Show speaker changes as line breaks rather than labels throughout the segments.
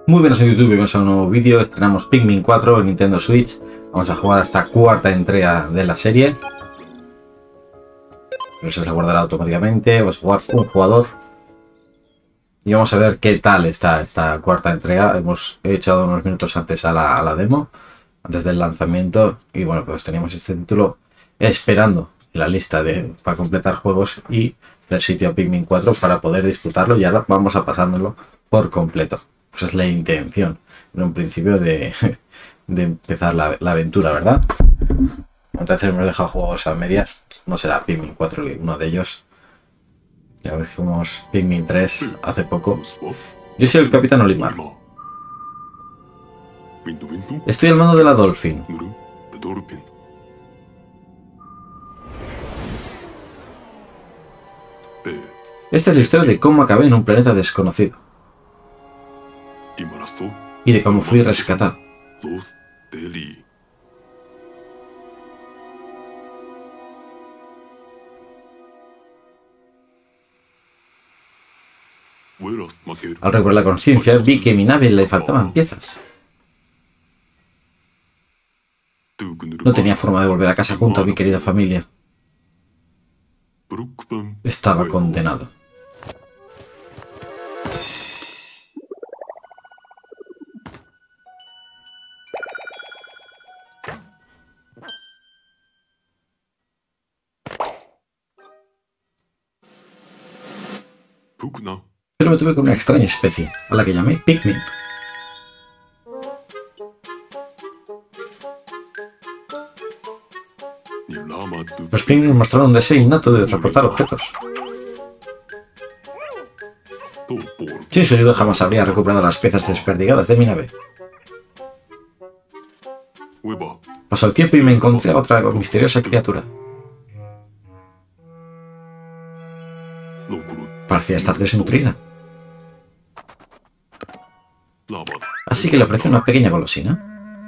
Muy buenas a YouTube, bienvenidos a un nuevo vídeo. Estrenamos Pikmin 4 en Nintendo Switch. Vamos a jugar a esta cuarta entrega de la serie. Eso se guardará automáticamente. Vamos a jugar un jugador. Y vamos a ver qué tal está esta cuarta entrega. Hemos echado unos minutos antes a la demo, antes del lanzamiento. Y bueno, pues teníamos este título esperando en la lista para completar juegos y hacer sitio a Pikmin 4 para poder disfrutarlo. Y ahora vamos a pasándolo por completo. Pues es la intención en un principio de empezar la aventura, ¿verdad? Entonces hemos dejado juegos a medias. No será Pikmin 4 uno de ellos. Ya vimos Pikmin 3 hace poco. Yo soy el Capitán Olimar. Estoy al mando de la Dolphin. Esta es la historia de cómo acabé en un planeta desconocido y de cómo fui rescatado. Al recuperar la conciencia, vi que a mi nave le faltaban piezas. No tenía forma de volver a casa junto a mi querida familia. Estaba condenado. Pero me tuve con una extraña especie, a la que llamé Pikmin. Los Pikmin mostraron un deseo innato de transportar objetos. Sin su ayuda jamás habría recuperado las piezas desperdigadas de mi nave. Pasó el tiempo y me encontré a otra misteriosa criatura. Parecía estar desnutrida. Así que le ofrecí una pequeña golosina.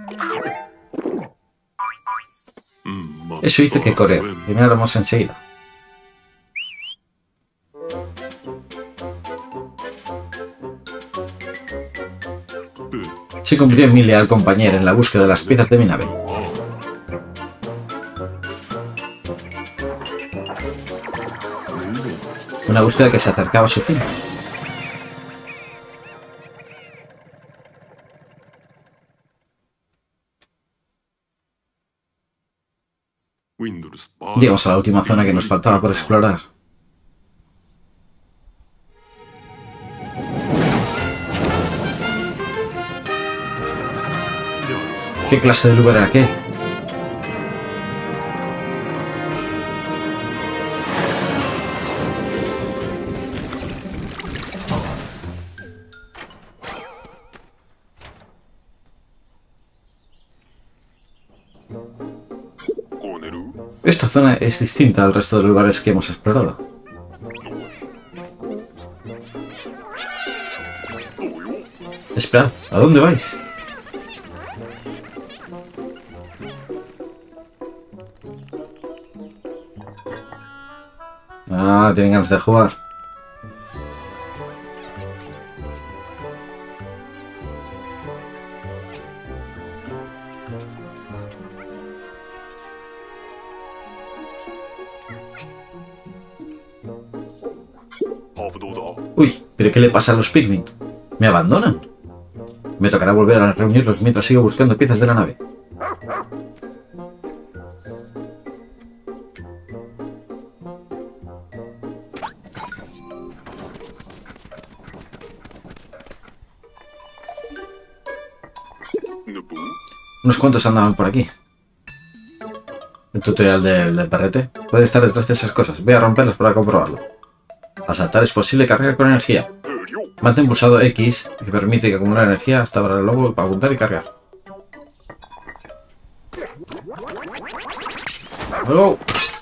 Eso hizo que coordináramos enseguida. Se convirtió en mi leal compañero en la búsqueda de las piezas de mi nave. Una búsqueda que se acercaba a su fin. Llegamos a la última zona que nos faltaba por explorar. ¿Qué clase de lugar era aquel? Esta zona es distinta al resto de lugares que hemos explorado. Esperad, ¿a dónde vais? Ah, tienen ganas de jugar. Uy, ¿pero qué le pasa a los Pikmin? ¿Me abandonan? Me tocará volver a reunirlos mientras sigo buscando piezas de la nave. Unos cuantos andaban por aquí. El tutorial del perrete puede estar detrás de esas cosas. Voy a romperlas para comprobarlo. Al saltar es posible cargar con energía. Mantén pulsado X, que permite acumular energía hasta para luego apuntar y cargar. ¡Luego!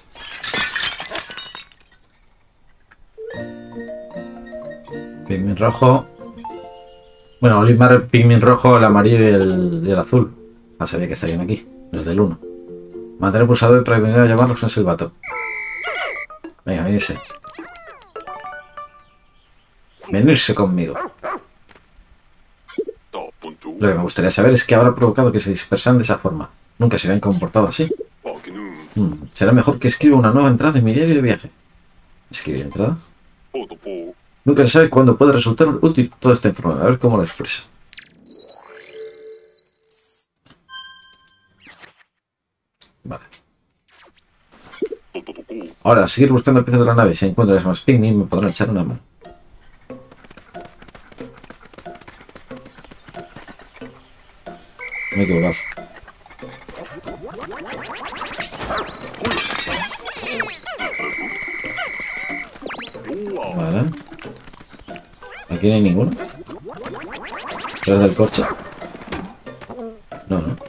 Pikmin rojo. Bueno, Olimar, Pikmin rojo, el amarillo y el azul. Ah, sabía que estarían aquí, desde el 1. Mantener pulsado para venir a llamarlos un silbato. Venga, venirse. Venirse conmigo. Lo que me gustaría saber es qué habrá provocado que se dispersan de esa forma. Nunca se habían comportado así. Será mejor que escriba una nueva entrada en mi diario de viaje. ¿Escribir entrada? Nunca se sabe cuándo puede resultar útil toda esta información. A ver cómo lo expreso. Vale. Ahora, seguir buscando piezas de la nave. Si encuentro más picnic, me podrán echar una mano. Me he equivocado. Vale. Aquí no hay ninguno. ¿Tras del corcho? No, no.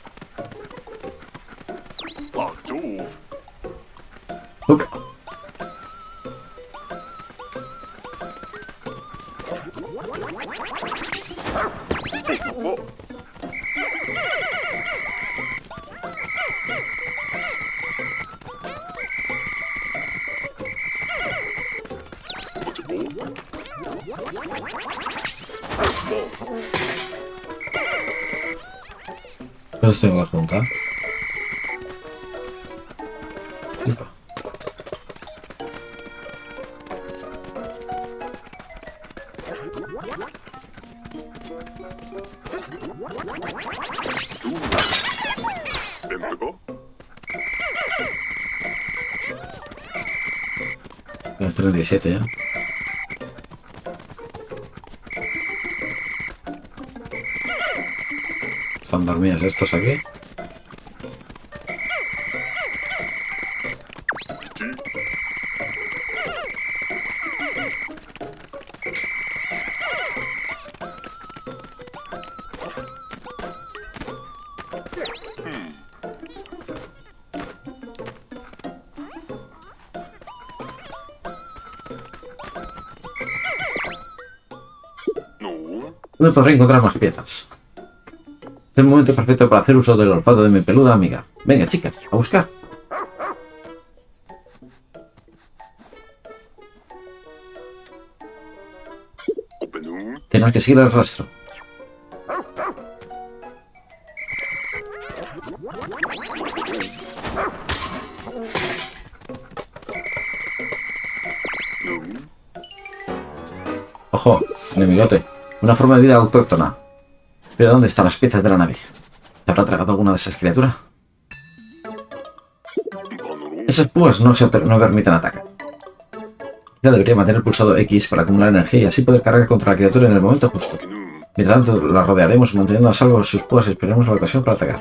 Upa. Los tengo que juntar. Upa. Es 37 ya. Están dormidos estos aquí. No podré encontrar más piezas. Es el momento perfecto para hacer uso del olfato de mi peluda amiga. Venga, chica, a buscar. Tenemos que seguir el rastro. Ojo, enemigote. Una forma de vida autóctona. ¿Pero dónde están las piezas de la nave? ¿Se habrá tragado alguna de esas criaturas? Esas púas no permiten atacar. Ya debería mantener pulsado X para acumular energía y así poder cargar contra la criatura en el momento justo. Mientras tanto, la rodearemos manteniendo a salvo sus púas y esperaremos la ocasión para atacar.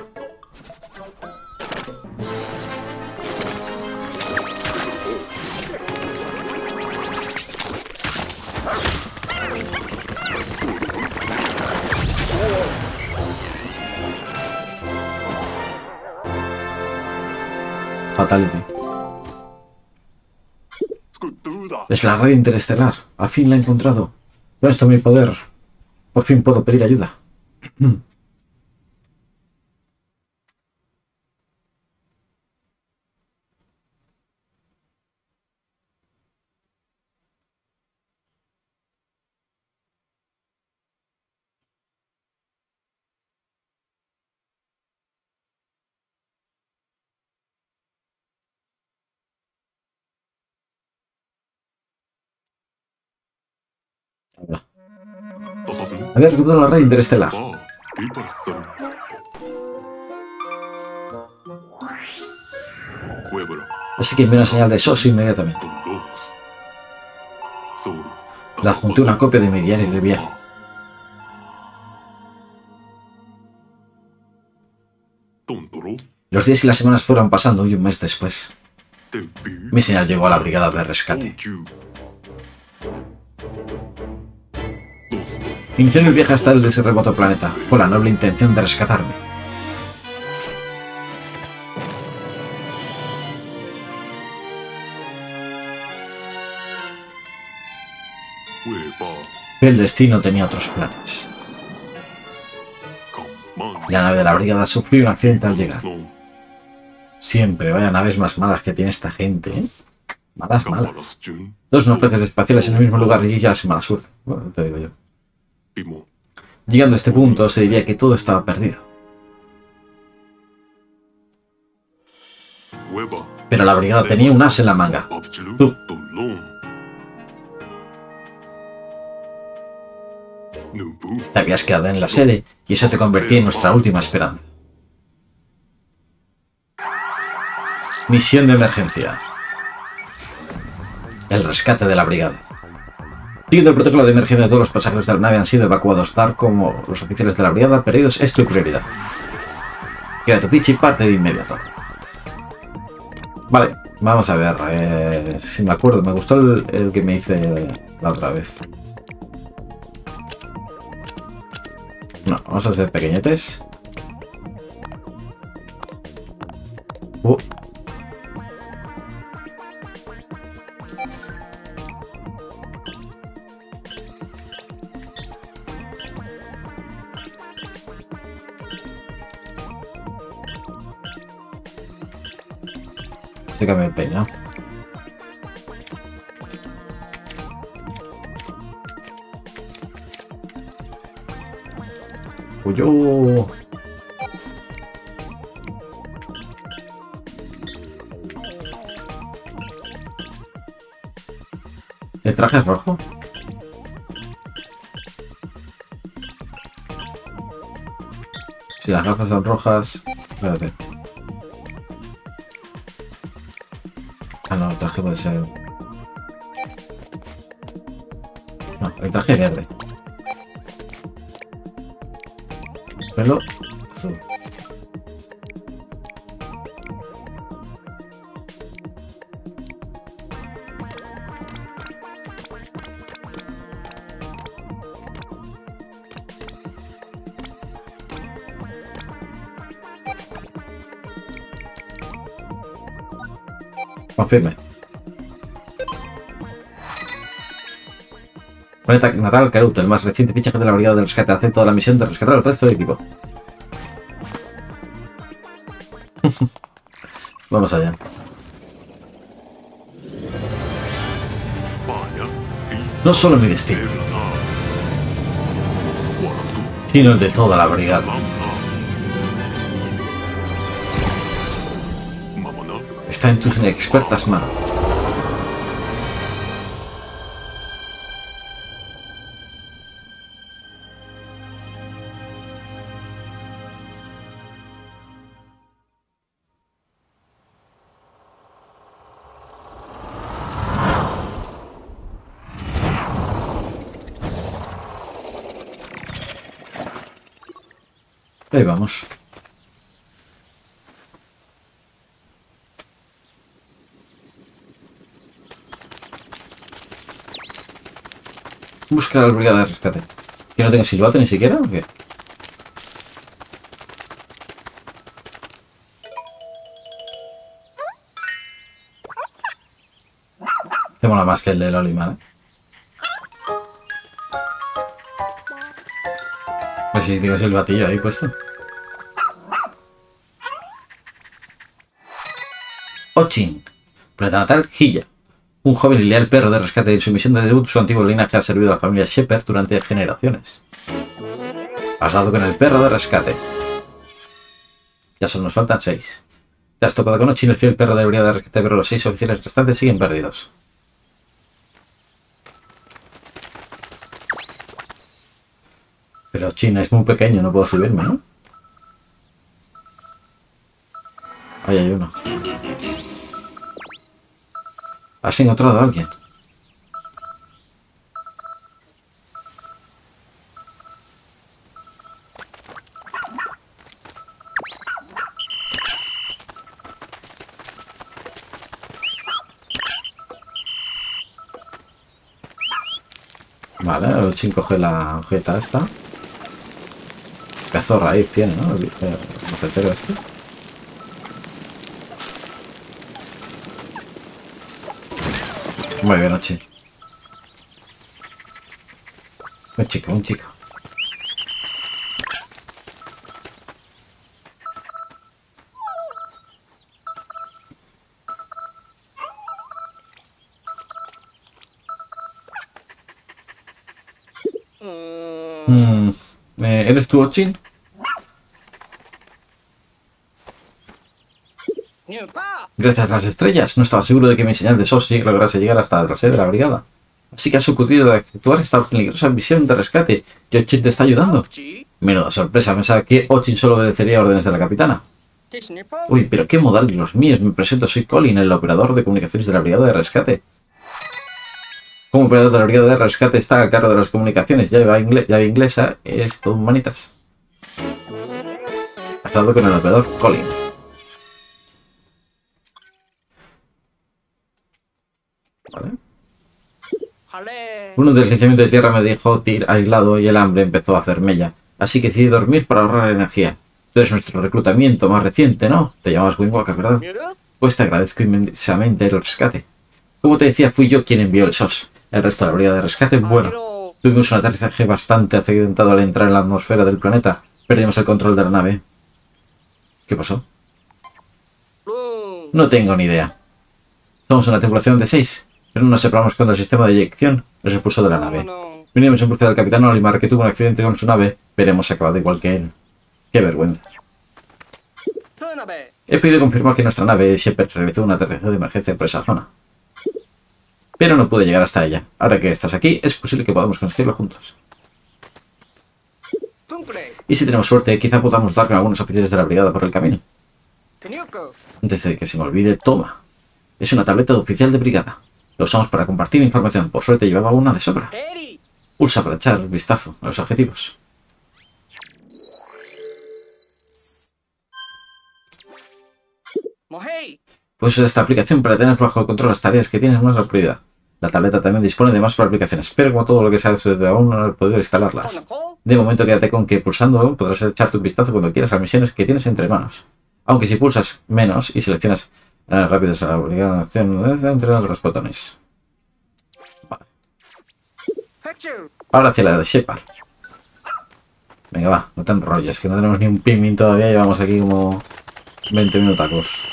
Fatality. Es la red interestelar. Al fin la he encontrado. Con esto mi poder. Por fin puedo pedir ayuda. Había recuperado la red interestelar. Así que envié una señal de SOS inmediatamente. Le adjunté una copia de mi diario de viaje. Los días y las semanas fueron pasando y un mes después, mi señal llegó a la brigada de rescate. Inicié el viaje hasta ese remoto planeta, con la noble intención de rescatarme. Pero el destino tenía otros planes. La nave de la brigada sufrió un accidente al llegar. Siempre, vaya naves más malas que tiene esta gente, ¿eh? Malas, malas. Dos naufragios espaciales en el mismo lugar y ya se mala suerte. Bueno, te digo yo. Llegando a este punto, se diría que todo estaba perdido. Pero la brigada tenía un as en la manga. Tú. Te habías quedado en la sede y eso te convertía en nuestra última esperanza. Misión de emergencia. El rescate de la brigada. Siguiendo el protocolo de emergencia, todos los pasajeros de la nave han sido evacuados, tal como los oficiales de la brigada perdidos. Es tu prioridad. Queda tu ficha y parte de inmediato. Vale, vamos a ver. Si me acuerdo, me gustó el que me hice la otra vez. No, vamos a hacer pequeñetes. Se cambia el peña. Uyo. ¿El traje es rojo? Si las gafas son rojas... Espérate. Ah, no, el traje puede ser... No, el traje es verde. Pelo azul. Confirme. Planeta natal Karut, el más reciente fichaje de la brigada de rescate. Hace toda la misión de rescatar al resto del equipo. Vamos allá. No solo mi destino, sino el de toda la brigada. Está en tus inexpertas manos. Ahí vamos. Busca a la brigada de rescate. ¿Que no tengo silbato ni siquiera o qué? Te mola más que el de Loliman, ¿eh? Pues si tengo silbatillo ahí puesto. Ochin, planeta natal Hilla. Un joven y leal perro de rescate. En su misión de debut, su antiguo linaje ha servido a la familia Shepherd durante generaciones. Has dado con el perro de rescate. Ya solo nos faltan 6. Te has topado con Ochin, el fiel perro de brigada de rescate, pero los 6 oficiales restantes siguen perdidos. Pero Ochin es muy pequeño, no puedo subirme, ¿no? Ahí hay uno. Has encontrado a alguien. Vale, el Ochin coge la ojeta esta. Pedazo raíz tiene, ¿no? El macetero este. Muy bien, Ochin. Un chico, un chico. ¿Eres tú, Ochin? Gracias a las estrellas, no estaba seguro de que mi señal de SOS lograse llegar hasta la sede de la brigada. Así que has ocurrido de efectuar esta peligrosa misión de rescate y Ochin te está ayudando. Menuda sorpresa, pensaba que Ochin solo obedecería órdenes de la capitana. Uy, pero qué modales los míos. Me presento, soy Colin, el operador de comunicaciones de la brigada de rescate. Como operador de la brigada de rescate está a cargo de las comunicaciones, llave inglesa, es todo manitas. Hasta luego con el operador Colin. Vale. Un deslizamiento de tierra me dejó aislado y el hambre empezó a hacer mella. Así que decidí dormir para ahorrar energía. Tú eres nuestro reclutamiento más reciente, ¿no? Te llamabas Windwalker, ¿verdad? Pues te agradezco inmensamente el rescate. Como te decía, fui yo quien envió el SOS. El resto de la brigada de rescate, bueno, tuvimos un aterrizaje bastante accidentado al entrar en la atmósfera del planeta. Perdimos el control de la nave. ¿Qué pasó? No tengo ni idea. Somos una tripulación de 6, pero no nos separamos cuando el sistema de eyección nos expulsó de la nave. Vinimos en busca del capitán Olimar, que tuvo un accidente con su nave, pero hemos acabado igual que él. ¡Qué vergüenza! He podido confirmar que nuestra nave Shepard realizó un aterrizaje de emergencia por esa zona. Pero no pude llegar hasta ella. Ahora que estás aquí, es posible que podamos conseguirlo juntos. Y si tenemos suerte, quizá podamos dar con algunos oficiales de la brigada por el camino. Antes de que se me olvide, toma. Es una tableta de oficial de brigada. Lo usamos para compartir información. Por suerte llevaba una de sobra. Pulsa para echar un vistazo a los objetivos. Pues esta aplicación para tener bajo control las tareas que tienes más prioridad. La tableta también dispone de más aplicaciones, pero como todo lo que se ha hecho desde aún no he podido instalarlas. De momento quédate con que pulsando podrás echarte un vistazo cuando quieras a las misiones que tienes entre manos. Aunque si pulsas menos y seleccionas rápidas a la obligación entre otros botones. Vale. Ahora hacia la de Shepard. Venga, va, no te enrolles, que no tenemos ni un pingmin todavía, llevamos aquí como 20 minutacos.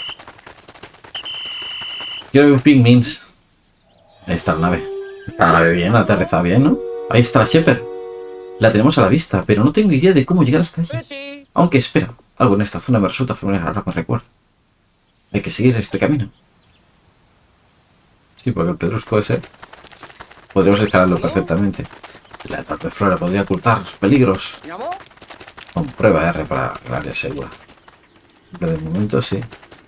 Quiero ver pingmins. Ahí está la nave. Está la nave bien, aterriza bien, ¿no? Ahí está la Shepard. La tenemos a la vista, pero no tengo idea de cómo llegar hasta ella. Aunque espera, algo en esta zona me resulta familiar, ahora me recuerdo. Hay que seguir este camino. Sí, porque el pedrusco ese podríamos escalarlo perfectamente. La enorme flora podría ocultar los peligros. Comprueba R para el área segura. Pero de momento sí.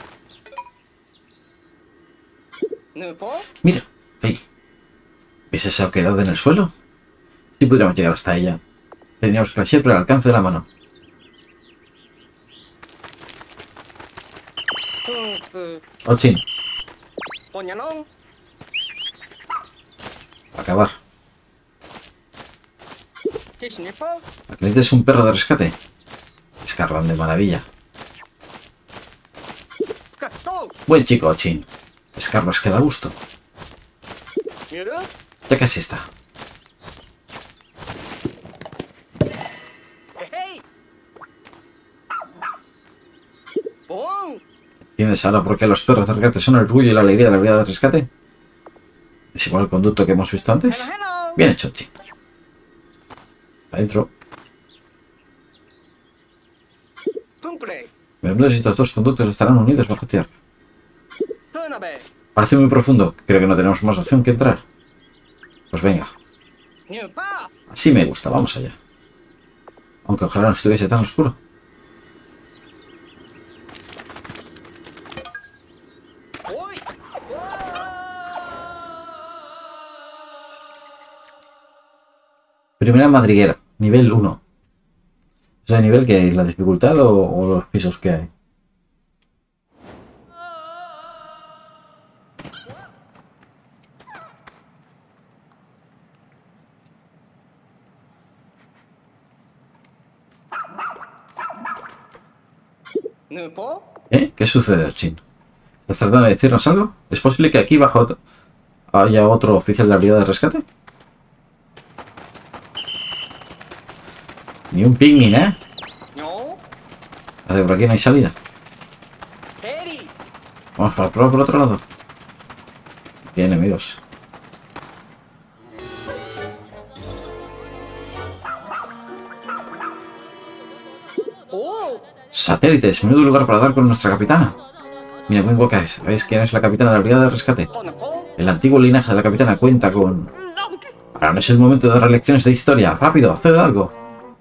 Mira, ahí. ¿Ves esa oquedad en el suelo? Si pudiéramos llegar hasta ella, tendríamos la Shepard al alcance de la mano. Ochin. Acabar. Aquel es un perro de rescate. Escarban de maravilla. Buen chico, Ochin. Escarbas que da gusto. Ya casi está. ¿Entiendes ahora por qué los perros de rescate son el orgullo y la alegría de la brigada de rescate? ¿Es igual el conducto que hemos visto antes? Bien hecho, Ochin. Adentro. Me pregunto si estos dos conductos estarán unidos bajo tierra. Parece muy profundo. Creo que no tenemos más opción que entrar. Pues venga. Así me gusta. Vamos allá. Aunque ojalá no estuviese tan oscuro. Primera madriguera. Nivel 1. O sea, nivel que la dificultad o los pisos que hay. ¿Qué sucede, Ochin? ¿Estás tratando de decirnos algo? ¿Es posible que aquí abajo haya otro oficial de la brigada de rescate? Ni un pingmin, ¿eh? Por aquí no hay salida. Vamos para probar por otro lado. Bien, amigos. Satélites, menudo lugar para dar con nuestra capitana. Mira, muy boca es. ¿Sabéis quién es la capitana de la brigada de rescate? El antiguo linaje de la capitana cuenta con... Ahora no es el momento de dar lecciones de historia. ¡Rápido! ¡Haced algo!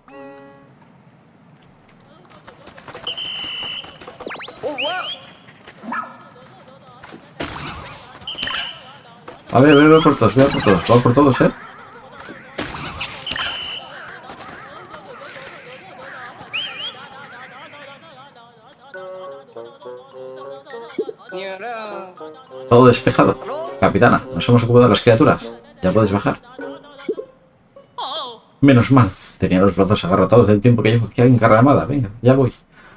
A ver, voy por todos, voy por todos. Voy por todos, ¿eh? Todo despejado. Capitana, nos hemos ocupado de las criaturas. Ya puedes bajar. Menos mal. Tenía los brazos agarrotados del tiempo que llevo aquí encarramada. Venga, ya voy.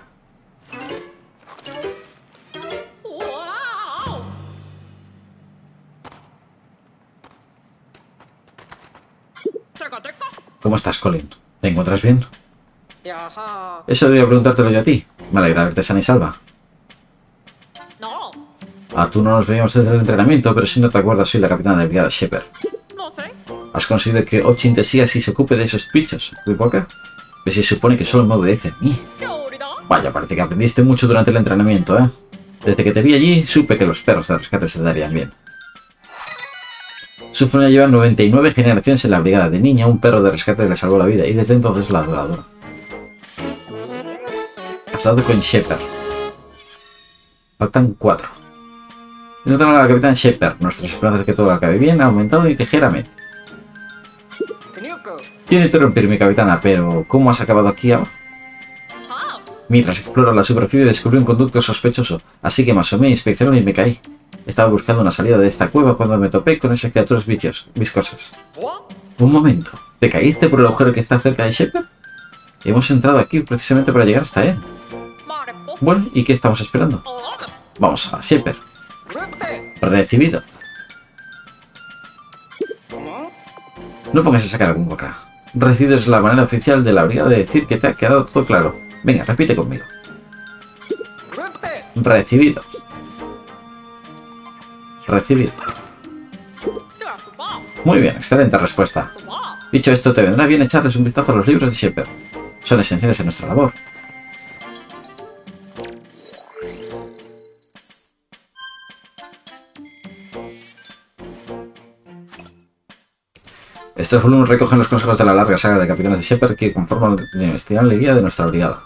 ¿Cómo estás, Colin? ¿Te encuentras bien? Eso debería preguntártelo yo a ti. Me alegra verte sana y salva. Ah, tú no nos veíamos desde el entrenamiento, pero si no te acuerdas, soy la capitana de brigada Shepard. Has conseguido que Ochin te siga y se ocupe de esos bichos, Whipwalker. Pues se supone que solo me obedece a mí. Vaya, parece que aprendiste mucho durante el entrenamiento, ¿eh? Desde que te vi allí, supe que los perros de rescate se darían bien. Su familia lleva 99 generaciones en la brigada. De niña, un perro de rescate le salvó la vida y desde entonces la adoro. Has dado con Shepard. Faltan 4. Encontramos a la capitana Shepard. Nuestras esperanzas de que todo acabe bien han aumentado ligeramente. Tiene que interrumpir, mi capitana, pero ¿cómo has acabado aquí abajo? Mientras exploro la superficie descubrí un conducto sospechoso, así que me asomé, inspeccioné y me caí. Estaba buscando una salida de esta cueva cuando me topé con esas criaturas viscosas. Un momento, ¿te caíste por el agujero que está cerca de Shepard? Hemos entrado aquí precisamente para llegar hasta él. Bueno, ¿y qué estamos esperando? Vamos a Shepard. Recibido. No pongas esa cara con boca. Recibido es la manera oficial de la brigada de decir que te ha quedado todo claro. Venga, repite conmigo. Recibido. Recibido. Muy bien, excelente respuesta. Dicho esto, te vendrá bien echarles un vistazo a los libros de Shepard. Son esenciales en nuestra labor. Estos volúmenes recogen los consejos de la larga saga de capitanes de Shepard que conforman la investigable guía de nuestra brigada.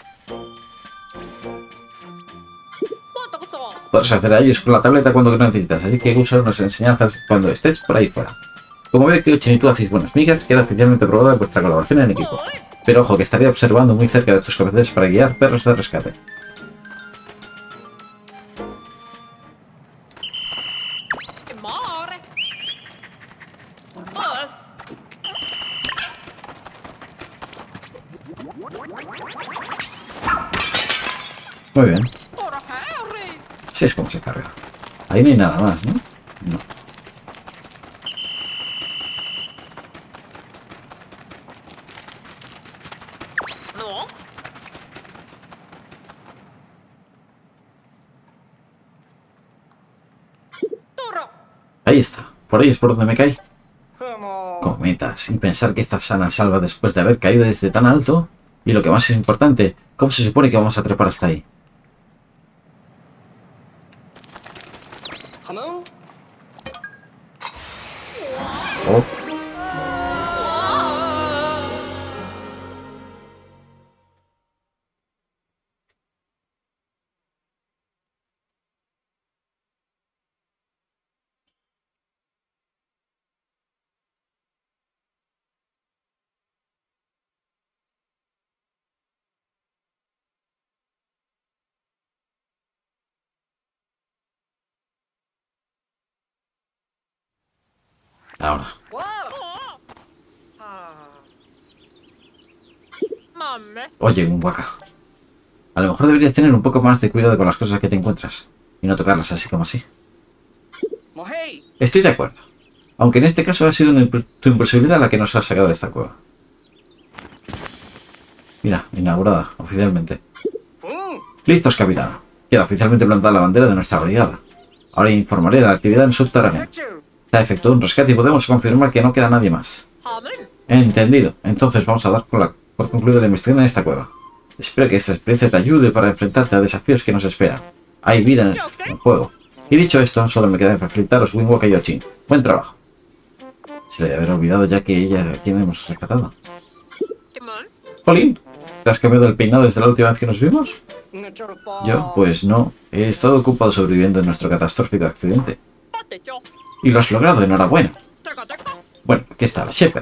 Podrás acceder a ellos con la tableta cuando necesitas, así que usa unas enseñanzas cuando estés por ahí fuera. Como veo que Ochin y tú hacéis buenas migas, queda oficialmente probada vuestra colaboración en equipo. Pero ojo, que estaré observando muy cerca de tus capacidades para guiar perros de rescate. Muy bien. Así es como se carga. Ahí no hay nada más, ¿no? No. Ahí está. Por ahí es por donde me caí. Cometas. Y pensar que estás sana salva después de haber caído desde tan alto. Y lo que más es importante, ¿cómo se supone que vamos a trepar hasta ahí? Oh. Ahora. Oye, Whipwalker. A lo mejor deberías tener un poco más de cuidado con las cosas que te encuentras y no tocarlas así como así. Estoy de acuerdo. Aunque en este caso ha sido tu imposibilidad la que nos ha sacado de esta cueva. Mira, inaugurada oficialmente. Listos, capitán. Queda oficialmente plantada la bandera de nuestra brigada. Ahora informaré de la actividad en subterráneo. Se ha efectuado un rescate y podemos confirmar que no queda nadie más. Entendido. Entonces vamos a dar por concluida la investigación en esta cueva. Espero que esta experiencia te ayude para enfrentarte a desafíos que nos esperan. Hay vida en el juego. Y dicho esto, solo me queda facilitaros Windwalker y Yochin. Buen trabajo. Se le debe haber olvidado ya que ella a quien hemos rescatado. Jolín, ¿te has cambiado el peinado desde la última vez que nos vimos? Yo, pues no. He estado ocupado sobreviviendo en nuestro catastrófico accidente. Y lo has logrado, enhorabuena. Bueno, aquí está la Shepherd.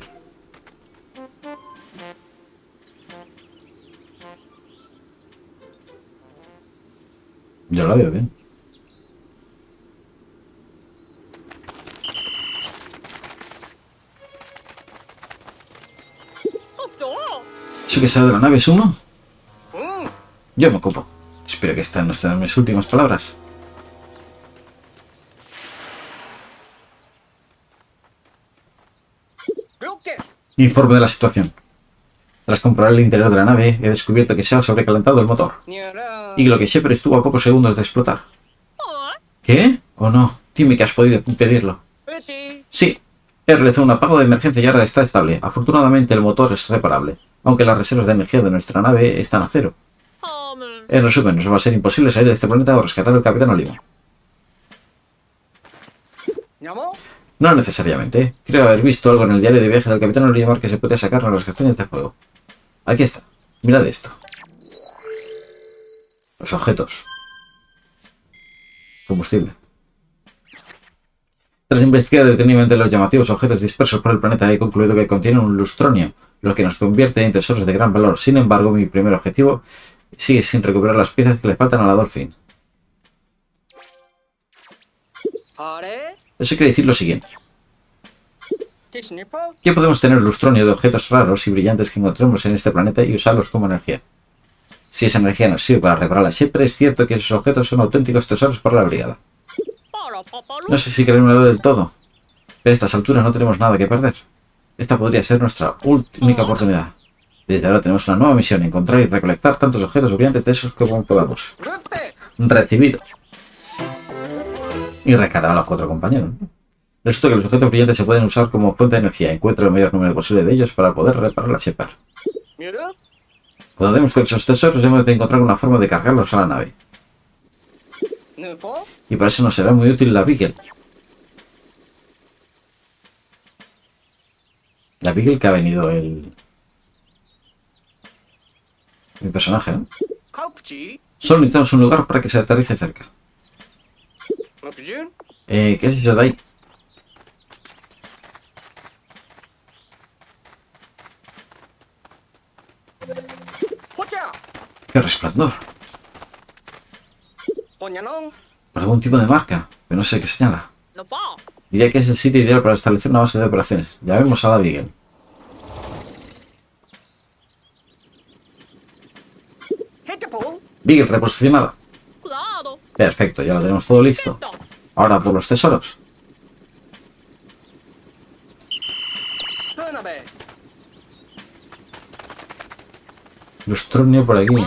Yo la veo bien. ¿Eso que sale de la nave es uno? Yo me ocupo. Espero que estas no sean mis últimas palabras. Informe de la situación. Tras comprobar el interior de la nave, he descubierto que se ha sobrecalentado el motor. Y lo que Shepherd estuvo a pocos segundos de explotar. ¿Qué? ¿O no? Dime que has podido impedirlo. Sí. He realizado un apago de emergencia y ahora está estable. Afortunadamente el motor es reparable, aunque las reservas de energía de nuestra nave están a cero. En resumen, nos va a ser imposible salir de este planeta o rescatar al Capitán Oliva. No necesariamente. Creo haber visto algo en el diario de viaje del Capitán Olimar que se puede sacarnos las castañas de fuego. Aquí está. Mirad esto. Los objetos. Combustible. Tras investigar detenidamente los llamativos objetos dispersos por el planeta, he concluido que contienen un lustronio, lo que nos convierte en tesoros de gran valor. Sin embargo, mi primer objetivo sigue sin recuperar las piezas que le faltan a la Dolphin. Eso quiere decir lo siguiente. ¿Qué podemos tener lustronio de objetos raros y brillantes que encontremos en este planeta y usarlos como energía? Si esa energía nos sirve para reparar la Shepherd, es cierto que esos objetos son auténticos tesoros para la brigada. No sé si creérmelo del todo, pero a estas alturas no tenemos nada que perder. Esta podría ser nuestra única oportunidad. Desde ahora tenemos una nueva misión: encontrar y recolectar tantos objetos brillantes de esos como podamos. Recibido. Y rescatar a los 4 compañeros. Resulta que los objetos brillantes se pueden usar como fuente de energía. Encuentra el mayor número posible de ellos para poder reparar la Shepherd. Cuando demos con esos tesoros, debemos de encontrar una forma de cargarlos a la nave. Y para eso nos será muy útil la Beagle. La Beagle que ha venido el personaje, ¿no? Solo necesitamos un lugar para que se aterrice cerca. ¿Qué es eso de ahí? ¡Qué resplandor! Por algún tipo de marca, pero no sé qué señala. Diría que es el sitio ideal para establecer una base de operaciones. Ya vemos a la Beagle. Beagle reposicionada. Perfecto, ya lo tenemos todo listo. Ahora por los tesoros. Lustronio por aquí.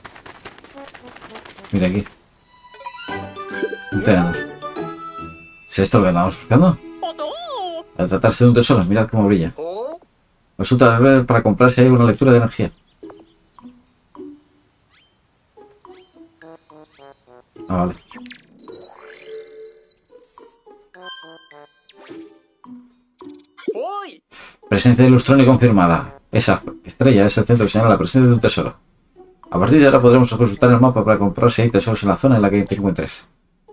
Mira aquí. Un tenedor. ¿Es esto lo que andamos buscando? Al tratarse de un tesoro, mirad cómo brilla. Resulta ver para comprar si hay una lectura de energía. Ah, vale. Presencia de lustronio confirmada. Esa estrella es el centro que señala la presencia de un tesoro. A partir de ahora podremos consultar el mapa para comprobar si hay tesoros en la zona en la que te encuentres.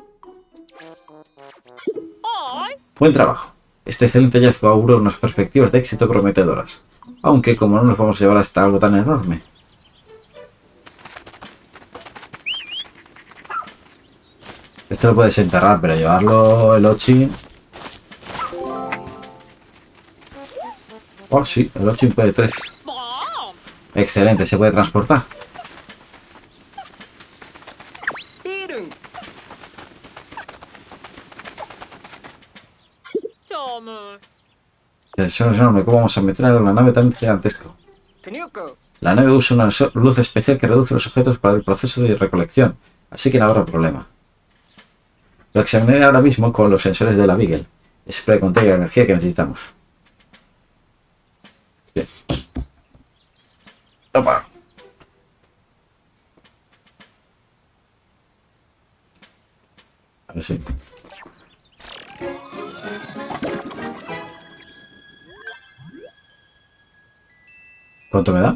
Buen trabajo. Este excelente hallazgo augura unas perspectivas de éxito prometedoras. Aunque como no nos vamos a llevar hasta algo tan enorme. Esto lo puedes enterrar, pero llevarlo el Ochin... Oh, sí, el Ochin puede 3. Excelente, se puede transportar. El tesoro es enorme, ¿cómo vamos a meter a una nave tan gigantesca? La nave usa una luz especial que reduce los objetos para el proceso de recolección, así que no habrá problema. Lo examinaré ahora mismo con los sensores de la Beagle. Espero que contenga la energía que necesitamos. Bien. Toma. Sí. ¿Cuánto me da?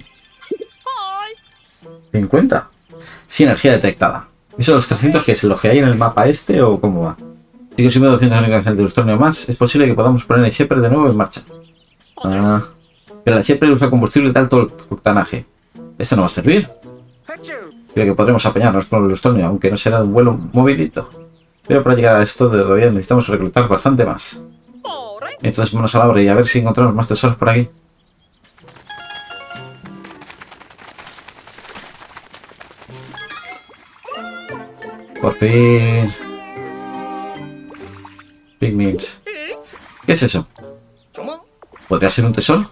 50. Sí, energía detectada. ¿Eso los 300 que es los que hay en el mapa este o cómo va? Si consumimos 200 unidades del torneo más, es posible que podamos poner el Shepherd de nuevo en marcha. Ah, pero el Shepherd usa combustible de alto octanaje. ¿Esto no va a servir? Creo que podremos apañarnos con el Lustonio, aunque no será un vuelo movidito. Pero para llegar a esto todavía necesitamos reclutar bastante más. Entonces manos a la obra y a ver si encontramos más tesoros por aquí. Por fin. Pigments. ¿Qué es eso? ¿Podría ser un tesoro?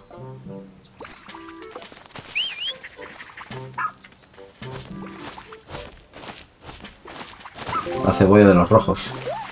La cebolla de los rojos.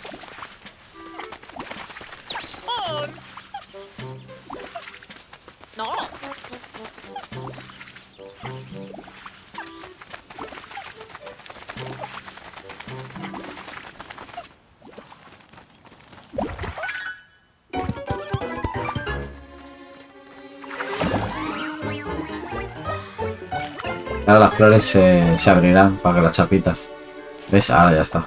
Ahora las flores se abrirán para que las chapitas. ¿Ves? Ahora ya está.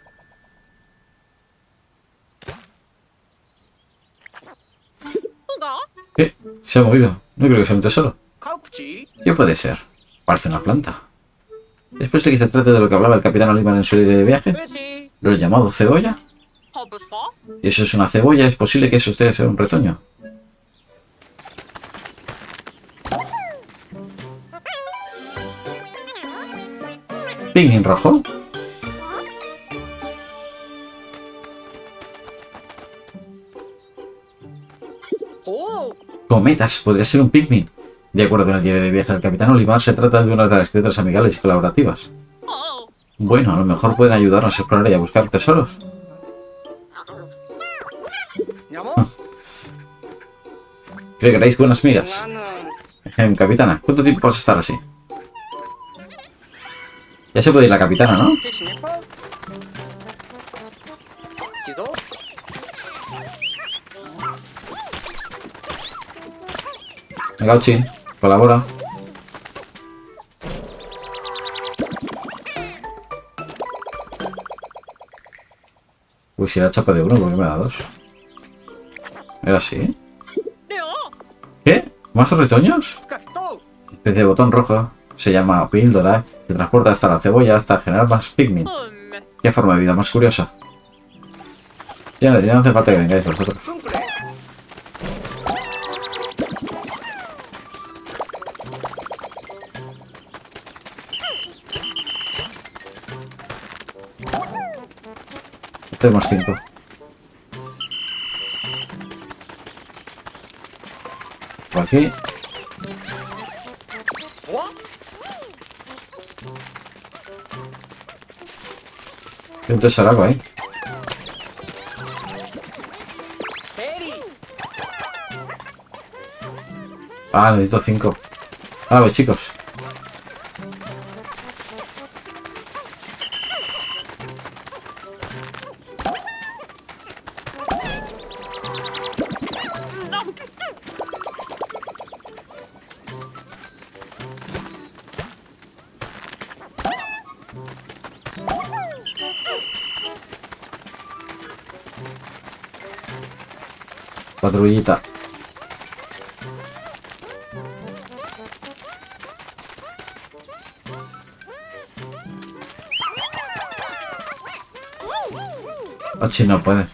¿Qué? Se ha movido. No creo que sea un tesoro. ¿Qué puede ser? Parece una planta. ¿Es posible que se trate de lo que hablaba el capitán Oliver en su día de viaje? ¿Lo he llamado cebolla? Si eso es una cebolla, es posible que eso esté sea un retoño. ¿Pigmin rojo? Cometas, podría ser un Pigmin. De acuerdo con el diario de viaje del capitán Olivar, se trata de una de las criaturas amigables y colaborativas. Bueno, a lo mejor pueden ayudarnos a explorar y a buscar tesoros. Creo que haréis buenas migas. Capitana, ¿cuánto tiempo vas a estar así? Ya se puede ir la capitana, ¿no? Gauchi, colabora. Uy, si era chapa de uno, ¿por qué me da dos? ¿Era así? ¿Qué? ¿Más retoños? Especie de botón rojo. Se llama píldora. Se transporta hasta la cebolla hasta generar más pigmin. ¿Qué forma de vida más curiosa? Ya no hace falta que vengáis vosotros. Tenemos 5. Por aquí. Hay un tesoraco ahí. Ah, necesito 5. A ver, chicos. Patrullita. Ochi no puede.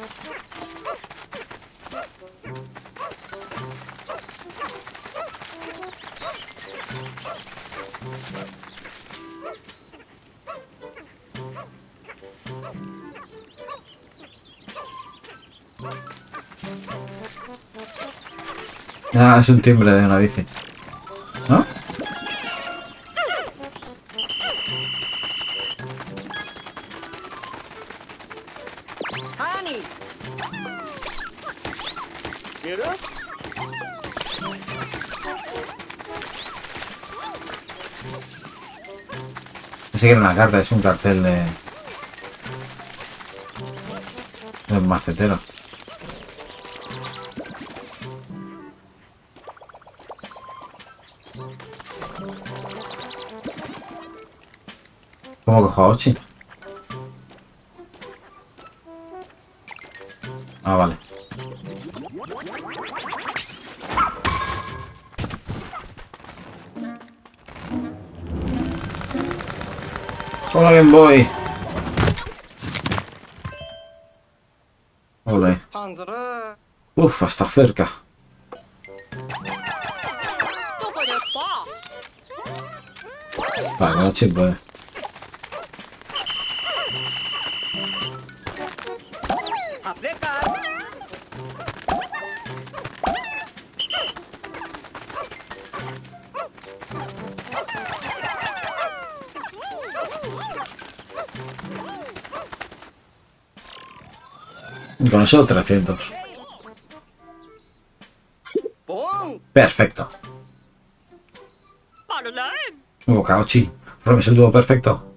Ah, es un timbre de una bici. ¿No? Pensé que era una carta, es un cartel de... el macetero. ¿Cómo cojo a Ochi? Ah, vale. Hola, Game Boy. Hola. Uf, hasta cerca. Vale, no puede. Y con eso 300. Perfecto. Ochi, formes el dúo perfecto.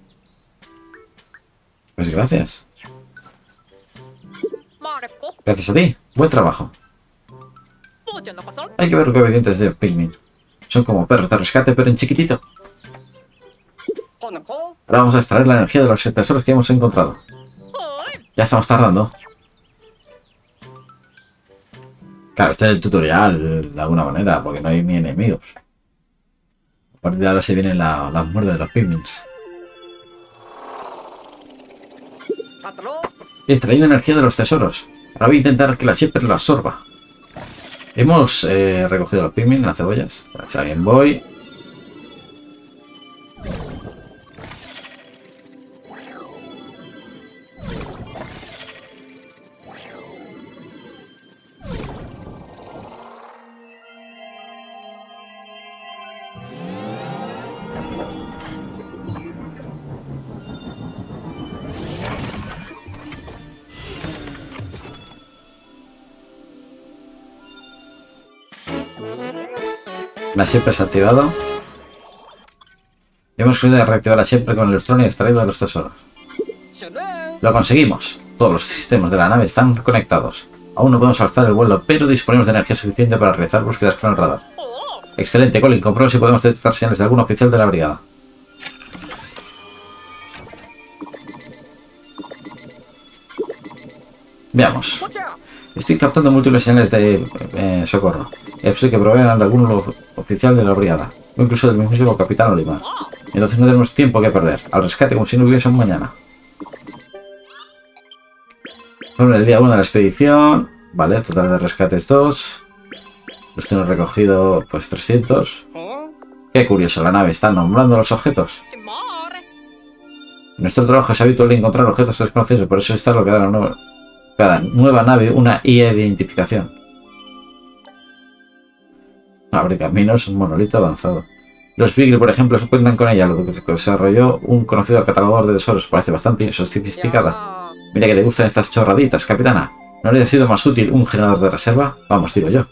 Pues gracias. Gracias a ti. Buen trabajo. Hay que ver qué obedientes de Pikmin. Son como perros de rescate, pero en chiquitito. Ahora vamos a extraer la energía de los tesoros que hemos encontrado. Ya estamos tardando. Claro, este es el tutorial, de alguna manera, porque no hay ni enemigos. A partir de ahora se vienen las muertes de los Pikmins. He extraído energía de los tesoros. Ahora voy a intentar que la Shepherd lo absorba. Hemos recogido los Pikmin, las cebollas. A Game Boy. La Shepherd se ha activado. Hemos conseguido reactivar la Shepherd con el Lustron y extraído de los tesoros. Lo conseguimos. Todos los sistemas de la nave están conectados. Aún no podemos alzar el vuelo, pero disponemos de energía suficiente para realizar búsquedas con el radar. Excelente, Colin. Comprueba si podemos detectar señales de algún oficial de la brigada. Veamos. Estoy captando múltiples señales de socorro. Es posible que provengan de algún oficial de la brigada, o incluso del mismísimo capitán Olimar. Entonces no tenemos tiempo que perder. Al rescate como si no hubiese un mañana. Bueno, el día 1 de la expedición. Vale, total de rescates 2. Los tenemos recogido pues 300. Qué curioso, la nave está nombrando los objetos. Nuestro trabajo es habitual de encontrar objetos desconocidos, por eso está lo que da cada nueva nave una IA de identificación. Abre caminos, un monolito avanzado. Los Beagle, por ejemplo, se cuentan con ella, lo que se desarrolló un conocido catalogador de tesoros. Parece bastante sofisticada. Mira que te gustan estas chorraditas, capitana. ¿No habría sido más útil un generador de reserva? Vamos, digo yo.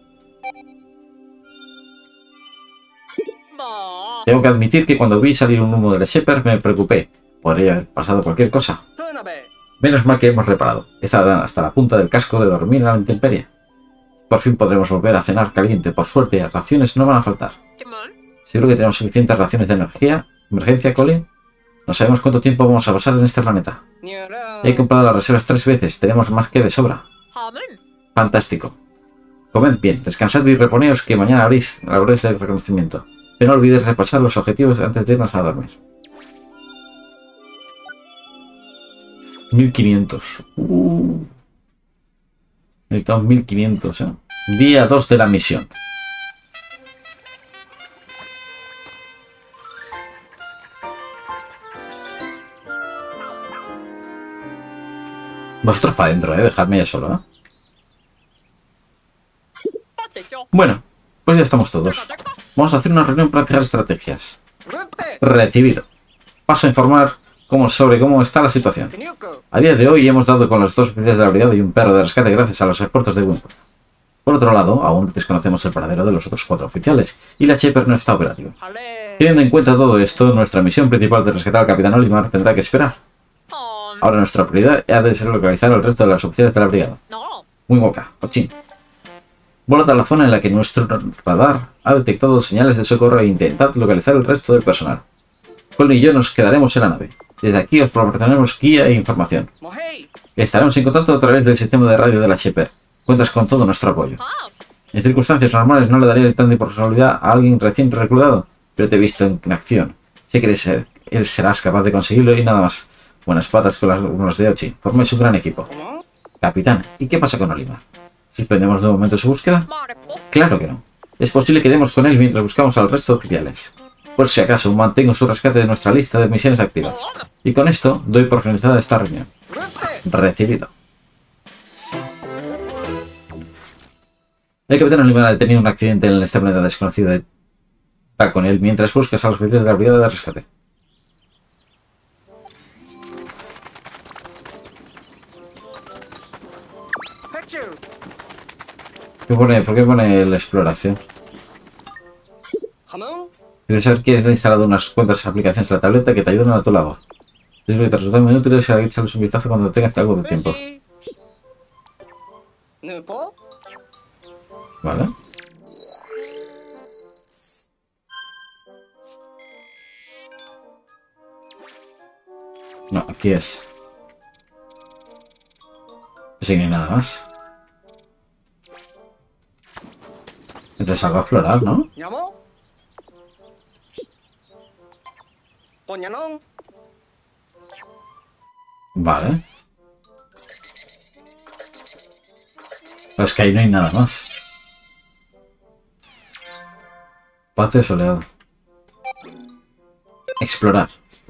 Tengo que admitir que cuando vi salir un humo de la Shepherd me preocupé. Podría haber pasado cualquier cosa. Menos mal que hemos reparado. Está hasta la punta del casco de dormir a la intemperie. Por fin podremos volver a cenar caliente. Por suerte, raciones no van a faltar. Seguro que tenemos suficientes raciones de energía. ¿Emergencia, Colin? No sabemos cuánto tiempo vamos a pasar en este planeta. He comprado las reservas 3 veces. Tenemos más que de sobra. Fantástico. Comed bien, descansad y reponeos que mañana habréis labores de reconocimiento. Pero no olvidéis repasar los objetivos antes de irnos a dormir. 1500. Necesitamos 1500, ¿eh? Día 2 de la misión. Vosotros para adentro, dejadme ya solo, ¿eh? Bueno, pues ya estamos todos. Vamos a hacer una reunión para fijar estrategias. Recibido. Paso a informar sobre cómo está la situación. A día de hoy hemos dado con los 2 oficiales de la brigada y un perro de rescate gracias a los esfuerzos de Winston. Por otro lado, aún desconocemos el paradero de los otros 4 oficiales y la Shepherd no está operativa. Teniendo en cuenta todo esto, nuestra misión principal de rescatar al capitán Olimar tendrá que esperar. Ahora nuestra prioridad ha de ser localizar el resto de las opciones de la brigada. Muy boca, Ochín. Volad a la zona en la que nuestro radar ha detectado señales de socorro e intentad localizar el resto del personal. Colin y yo nos quedaremos en la nave. Desde aquí os proporcionaremos guía e información. Estaremos en contacto a través del sistema de radio de la Shepherd. Cuentas con todo nuestro apoyo. En circunstancias normales no le daría tanta responsabilidad a alguien recién reclutado, pero te he visto en acción. Sé que serás capaz de conseguirlo y nada más. Buenas patas con las manos de Ochi. Formáis un gran equipo. Capitán, ¿y qué pasa con Olimar? ¿Suspendemos de momento su búsqueda? Claro que no. Es posible que demos con él mientras buscamos al resto de oficiales. Por si acaso, mantengo su rescate de nuestra lista de misiones activas. Y con esto, doy por finalizada esta reunión. Recibido. El capitán Olimar ha detenido un accidente en este planeta desconocido. Está con él mientras buscas a los oficiales de la brigada de rescate. ¿Por qué pone la exploración? Quiero saber que has instalado unas cuantas aplicaciones en la tableta que te ayudan a tu labor. Te resultan muy útiles y echarles un vistazo cuando tengas algo de tiempo. Vale. No, aquí es. Así que no hay nada más. Entonces algo a explorar, ¿no? Vale. Pero es que ahí no hay nada más. Patio soleado. Explorar.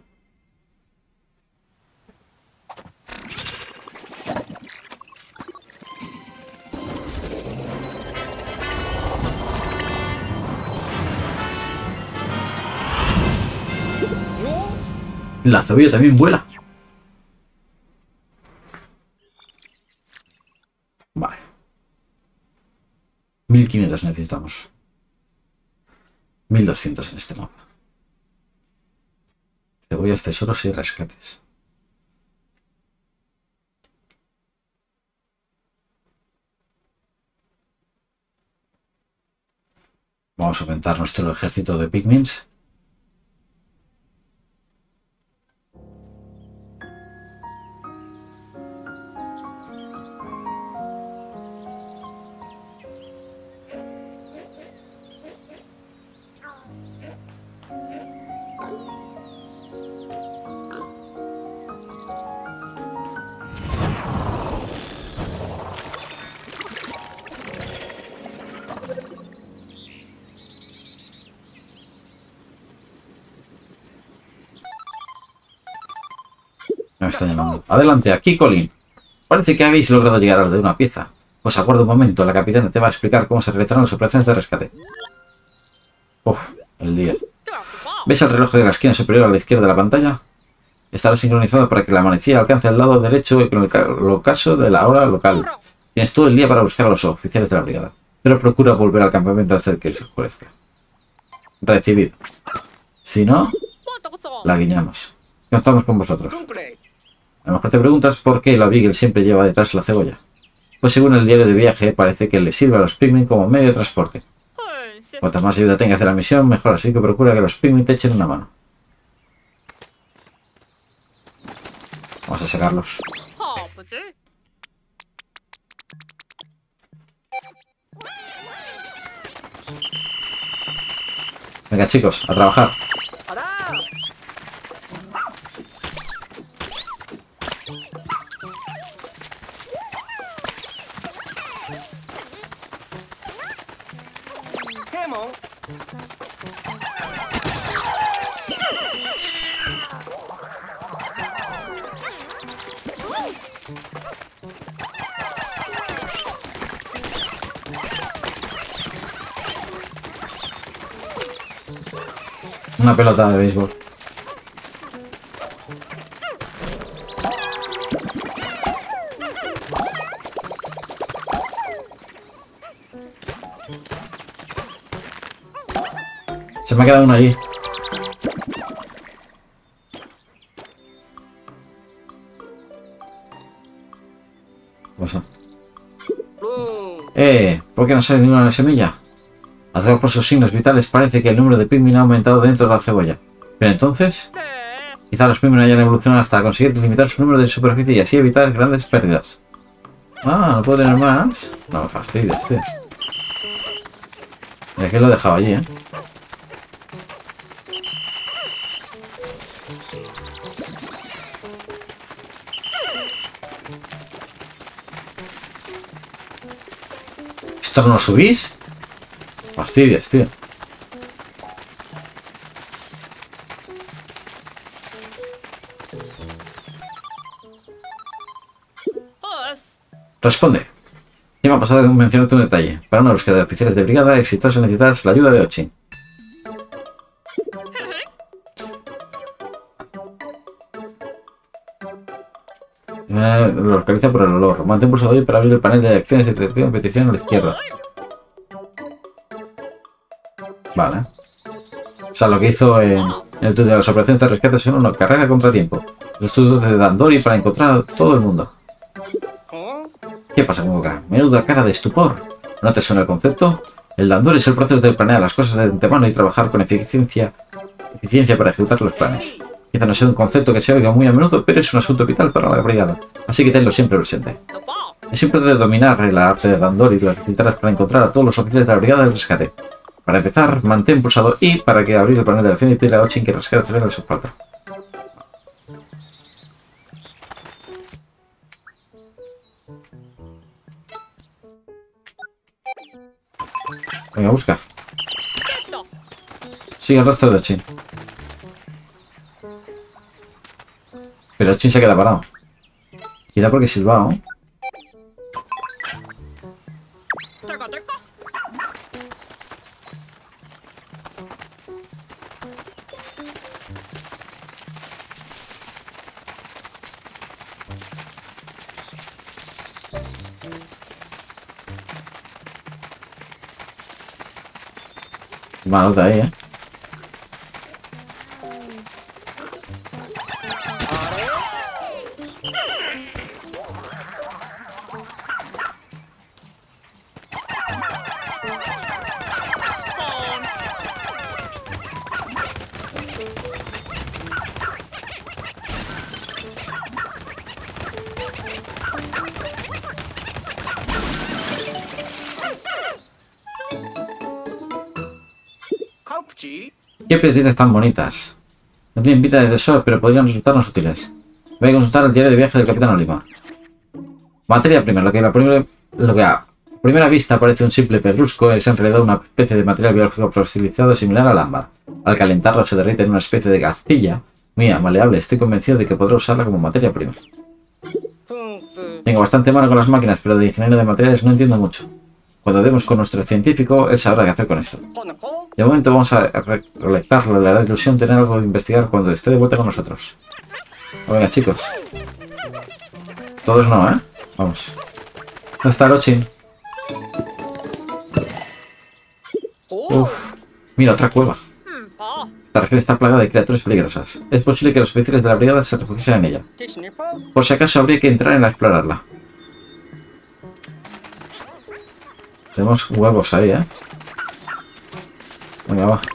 La cebolla también vuela. Vale. 1500 necesitamos. 1200 en este mapa. Cebollas, tesoros y rescates. Vamos a aumentar nuestro ejército de pigmins. Me está llamando. Adelante, aquí Colin. Parece que habéis logrado llegar a la de una pieza. Os aguardo un momento, la capitana te va a explicar cómo se realizarán las operaciones de rescate. Uf, el día. ¿Ves el reloj de la esquina superior a la izquierda de la pantalla? Estará sincronizado para que la manecilla alcance el lado derecho y con el ocaso de la hora local. Tienes todo el día para buscar a los oficiales de la brigada, pero procura volver al campamento hasta que se oscurezca. Recibido. Si no, la guiñamos. Contamos con vosotros. A lo mejor te preguntas por qué la Beagle siempre lleva detrás la cebolla. Pues según el diario de viaje, parece que le sirve a los pigmen como medio de transporte. Cuanta más ayuda tengas de la misión, mejor, así que procura que los pigmen te echen una mano. Vamos a sacarlos. Venga chicos, a trabajar. Una pelota de béisbol. Se me ha quedado uno allí. ¿Por qué no sale ninguna semilla? Azgado por sus signos vitales, parece que el número de Pikmin ha aumentado dentro de la cebolla. Pero entonces, quizá los Pikmin hayan evolucionado hasta conseguir limitar su número de superficie y así evitar grandes pérdidas. Ah, ¿no puedo tener más? No me fastidies, tío. ¿De qué lo he dejado allí, ¿Esto no lo subís? Fastidies, tío. Responde. ¿Qué me ha pasado de mencionarte un detalle? Para una búsqueda de oficiales de brigada exitosa necesitas la ayuda de Ochin. Lo localiza por el olor. Mantén pulsado ahí para abrir el panel de acciones de petición a la izquierda. Vale. O sea, lo que hizo en el tutorial de las operaciones de rescate son una carrera contra tiempo. Los estudios de Dandori para encontrar a todo el mundo. ¿Qué pasa con Boca? Menuda cara de estupor. ¿No te suena el concepto? El Dandori es el proceso de planear las cosas de antemano y trabajar con eficiencia para ejecutar los planes. Quizá no sea un concepto que se oiga muy a menudo, pero es un asunto vital para la brigada, así que tenlo siempre presente. Es importante dominar el arte de Dandori y las necesitarás para encontrar a todos los oficiales de la brigada del rescate. Para empezar, mantén pulsado I para que abrir el panel de acción y pide a Ochin que rescate a su falta. Venga, busca. Sigue el rastro de Ochin. Pero Ochin se queda parado. Quizá porque silbao. Manos de ahí, ¿Qué peticiones tan bonitas? No tienen pinta de tesoro, pero podrían resultarnos útiles. Voy a consultar el diario de viaje del Capitán Oliva. Materia prima, lo que a primera vista parece un simple pedrusco, es en realidad una especie de material biológico fosilizado similar al ámbar. Al calentarlo se derrite en una especie de arcilla muy maleable. Estoy convencido de que podré usarla como materia prima. Tengo bastante mano con las máquinas, pero de ingeniería de materiales no entiendo mucho. Cuando demos con nuestro científico, él sabrá qué hacer con esto. De momento vamos a recolectarlo. Le hará ilusión tener algo de investigar cuando esté de vuelta con nosotros. Venga, chicos. Todos no, ¿eh? Vamos. ¿Dónde está el Ochin? Uf. Mira, otra cueva. Esta región está plagada de criaturas peligrosas. Es posible que los oficiales de la brigada se refugiasen en ella. Por si acaso habría que entrar en explorarla. Tenemos huevos ahí, ¿eh? Venga, va.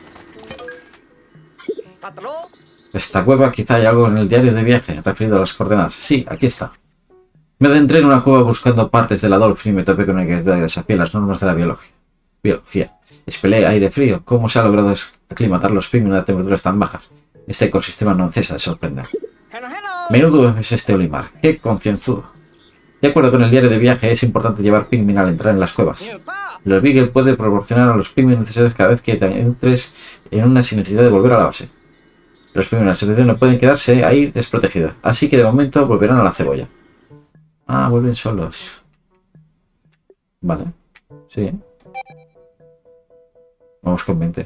Esta cueva, quizá hay algo en el diario de viaje referido a las coordenadas. Sí, aquí está. Me adentré en una cueva buscando partes de la Dolphin y me topé con una criatura que desafía las normas de la biología. Espelé aire frío. ¿Cómo se ha logrado aclimatar los Pikmin a temperaturas tan bajas? Este ecosistema no cesa de sorprender. Menudo es este Olimar. ¡Qué concienzudo! De acuerdo con el diario de viaje, es importante llevar Pikmin al entrar en las cuevas. Los Beagle puede proporcionar a los Pikmin necesarios cada vez que entres en una sin necesidad de volver a la base. Los Pikmin en la situación no pueden quedarse ahí desprotegidos, así que de momento volverán a la cebolla. Ah, vuelven solos. Vale. Sí. Vamos con 20.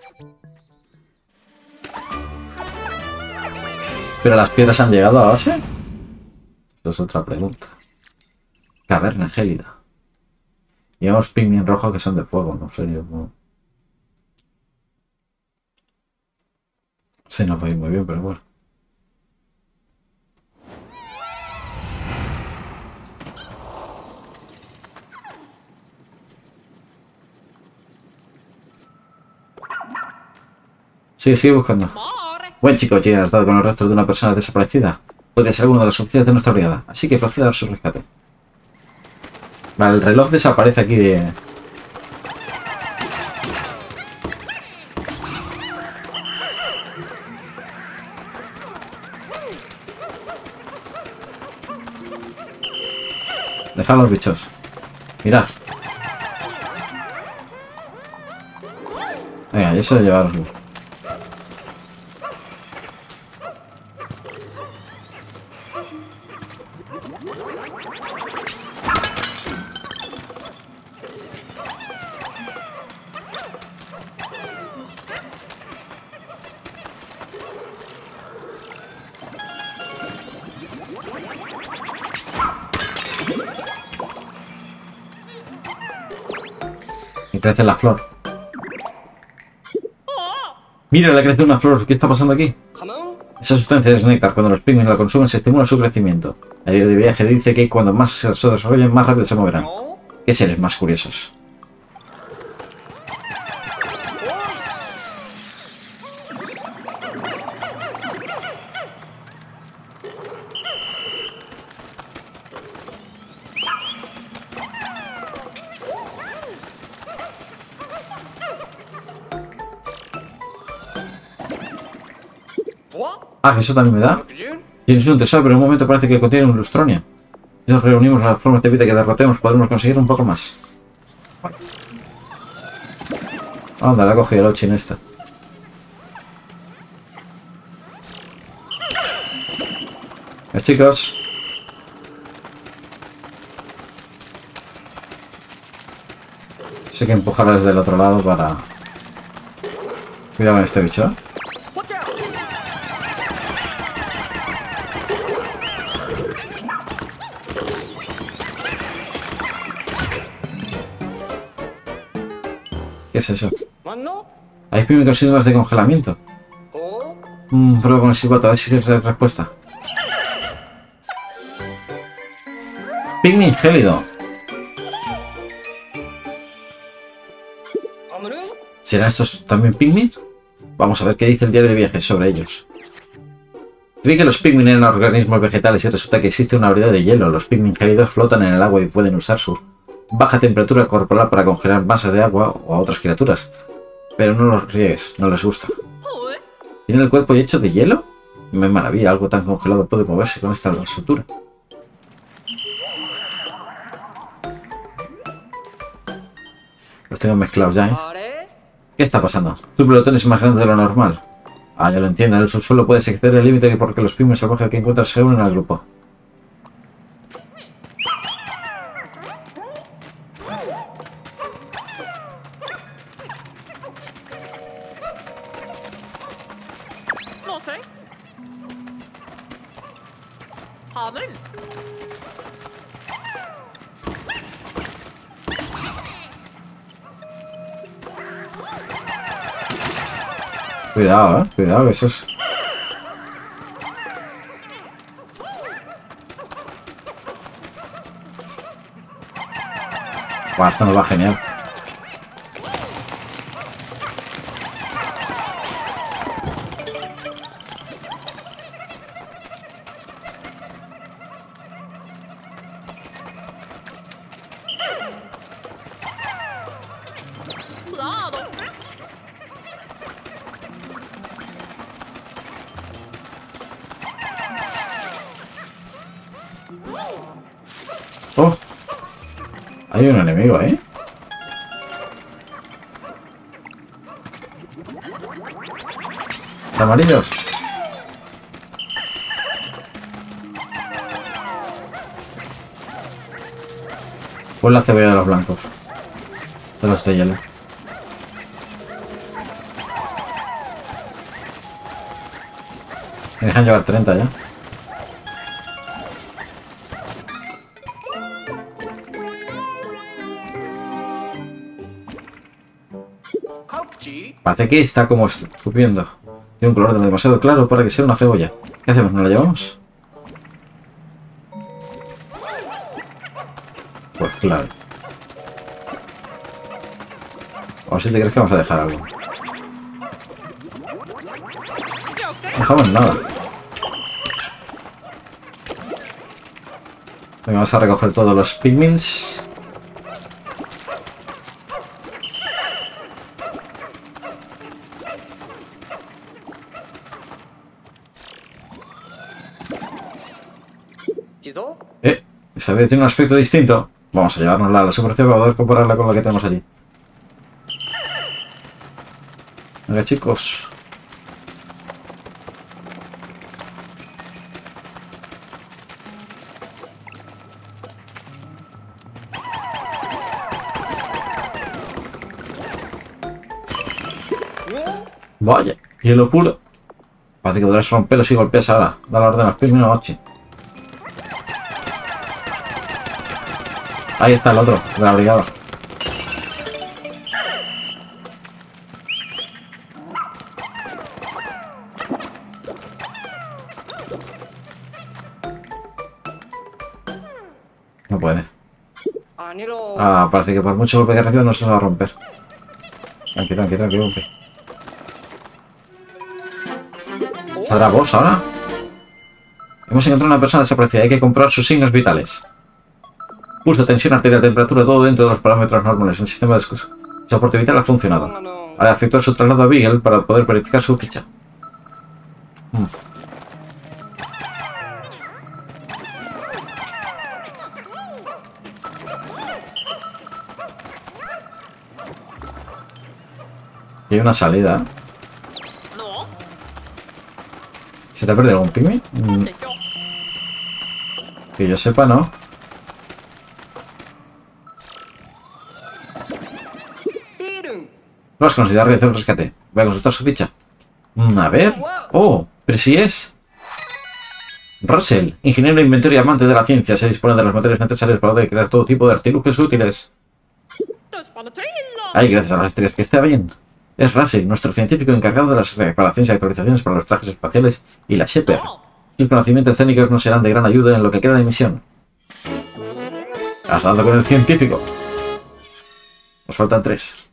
¿Pero las piedras han llegado a la base? Eso es otra pregunta. Caverna gélida. Llevamos Pikmin rojo que son de fuego, no sé yo. No. Se nos va a ir muy bien, pero bueno. Sigue buscando. Buen chico, ya has dado con el rastro de una persona desaparecida. Puede ser alguno de los oficiales de nuestra brigada, así que proceda a su rescate. Vale, el reloj desaparece aquí de... Dejad los bichos. Mirad. Venga, y eso de llevaros luz. Y crece la flor. Mira, le crece una flor. ¿Qué está pasando aquí? Esa sustancia es néctar. Cuando los pigmeos la consumen, se estimula su crecimiento. El diario de viaje dice que cuando más se desarrollen, más rápido se moverán. ¿Qué seres más curiosos? Ah, que eso también me da. Tienes un tesoro, pero en un momento parece que contiene un lustronia. Si nos reunimos las formas de vida que derrotemos, podremos conseguir un poco más. Anda, la cogí el Ochin esta. Chicos. Sé que empujarla desde el otro lado para... Cuidado con este bicho. ¿Qué es eso? Hay pigmeos síndromes de congelamiento. Prueba con el silbato, a ver si es respuesta. Pigmin gélido. ¿Serán estos también pigmin? Vamos a ver qué dice el diario de viajes sobre ellos. Creí que los pigmin eran organismos vegetales y resulta que existe una variedad de hielo. Los pigmin gélidos flotan en el agua y pueden usar su baja temperatura corporal para congelar masas de agua o a otras criaturas. Pero no los riegues, no les gusta. ¿Tiene el cuerpo hecho de hielo? Me maravilla, algo tan congelado puede moverse con esta soltura. Los tengo mezclados ya, ¿eh? ¿Qué está pasando? Tu pelotón es más grande de lo normal. Ah, ya lo entiendo, el subsuelo puede exceder el límite porque los pigmeos salvajes que encuentras se unen al grupo. Cuidado, cuidado, eso es... Buah, esto nos va genial. Oh, hay un enemigo, ¿eh? Amarillos. Pues la cebolla de los blancos. De los de hielo. Me dejan llevar 30 ya. Parece que está como escupiendo. Tiene un color demasiado claro para que sea una cebolla. ¿Qué hacemos? ¿Nos la llevamos? Pues claro. A ver si te crees que vamos a dejar algo. dejamos nada. Venga, vamos a recoger todos los pigmins.
Esta vez tiene un aspecto distinto. Vamos a llevárnosla a la superficie para poder compararla con la que tenemos allí. Venga, chicos. Vaya, hielo puro. Parece que podrás romperlos y golpeas ahora. Da la orden a los pigmeos 8. Ahí está el otro, de la brigada. No puede. Ah, parece que por mucho golpe que reciba no se va a romper. Tranqui, tranqui, tranqui, golpe. ¿Saldrá vos ahora? Hemos encontrado una persona desaparecida. Hay que comprobar sus signos vitales. Pulso, tensión arterial, temperatura, todo dentro de los parámetros normales. El sistema de soporte vital ha funcionado. Ahora efectuar su traslado a Beagle para poder verificar su ficha. Y hay una salida. ¿Se te ha perdido algún pigme? Que yo sepa, no. No has conseguido realizar un rescate. Voy a consultar su ficha. A ver. Oh, pero si es... Russell, ingeniero, inventor y amante de la ciencia. Se dispone de las materias necesarias para poder crear todo tipo de artilugios útiles. Ay, gracias a las estrellas que está bien. Es Russell, nuestro científico encargado de las reparaciones y actualizaciones para los trajes espaciales y la Shepard. Sus conocimientos técnicos nos serán de gran ayuda en lo que queda de misión. Has dado con el científico. Nos faltan 3.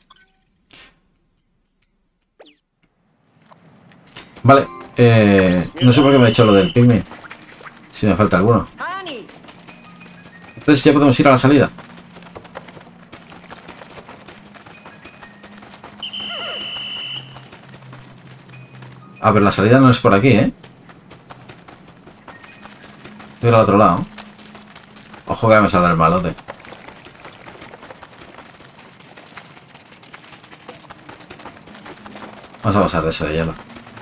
Vale, no sé por qué me he hecho lo del pigme. Si me falta alguno. Entonces ya podemos ir a la salida. A ver, la salida no es por aquí, ¿eh? Voy al otro lado. Ojo que me saldrá el malote. Vamos a pasar de eso de hielo.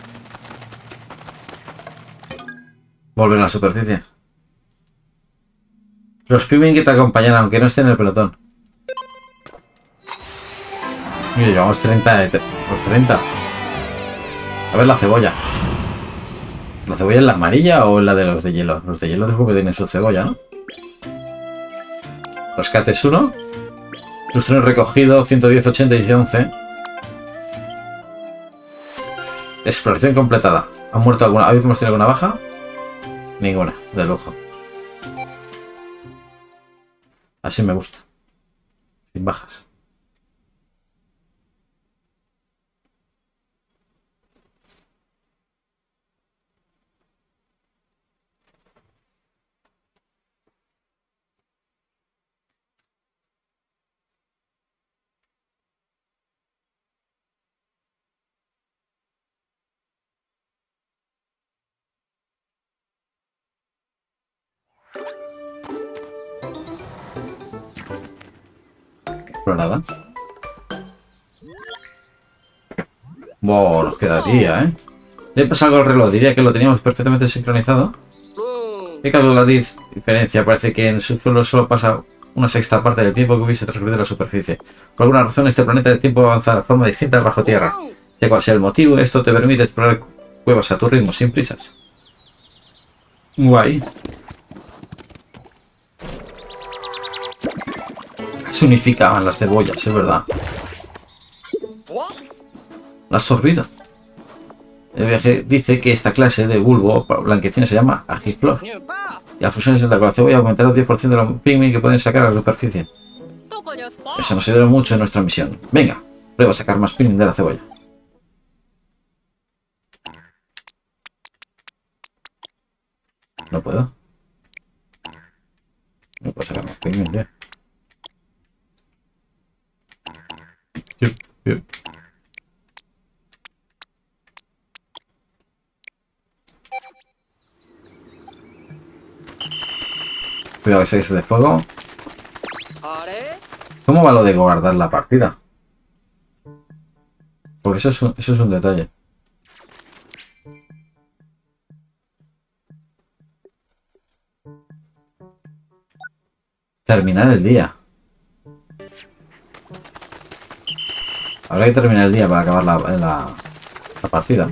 Volver a la superficie. Los pigmen que te acompañan aunque no estén en el pelotón. Mira, llevamos 30 de... Los 30. A ver la cebolla. ¿La cebolla es la amarilla o es la de los de hielo? Los de hielo después que tienen su cebolla, ¿no? Rescates 1. Lustrón recogido 110, 80 y 11. Exploración completada. ¿Han muerto alguna? ¿Habéis tenido alguna baja? Ninguna, de lujo. Así me gusta. Sin bajas. Nada. Wow, nos quedaría, ¿eh? Le pasa algo al reloj, diría que lo teníamos perfectamente sincronizado. ¿Qué calculo la diferencia? Parece que en el subsuelo solo pasa una sexta parte del tiempo que hubiese transcurrido en la superficie. Por alguna razón este planeta de tiempo avanza de forma distinta bajo tierra. Sea cual sea el motivo, esto te permite explorar cuevas a tu ritmo, sin prisas. Guay. Se unificaban las cebollas, es verdad. La has sorbido. El viaje dice que esta clase de bulbo blanquecino se llama agiflor. Y al fusionarse con la cebolla aumentará el 10% de los pigmen que pueden sacar a la superficie. Eso nos ayudará mucho en nuestra misión. Venga, prueba a sacar más pigmen de la cebolla.
No puedo. No puedo sacar más pigment, tío. Yup. Cuidado que se de fuego. ¿Cómo va lo de guardar la partida? Porque eso es un detalle. Terminar el día. Habrá que terminar el día para acabar la partida.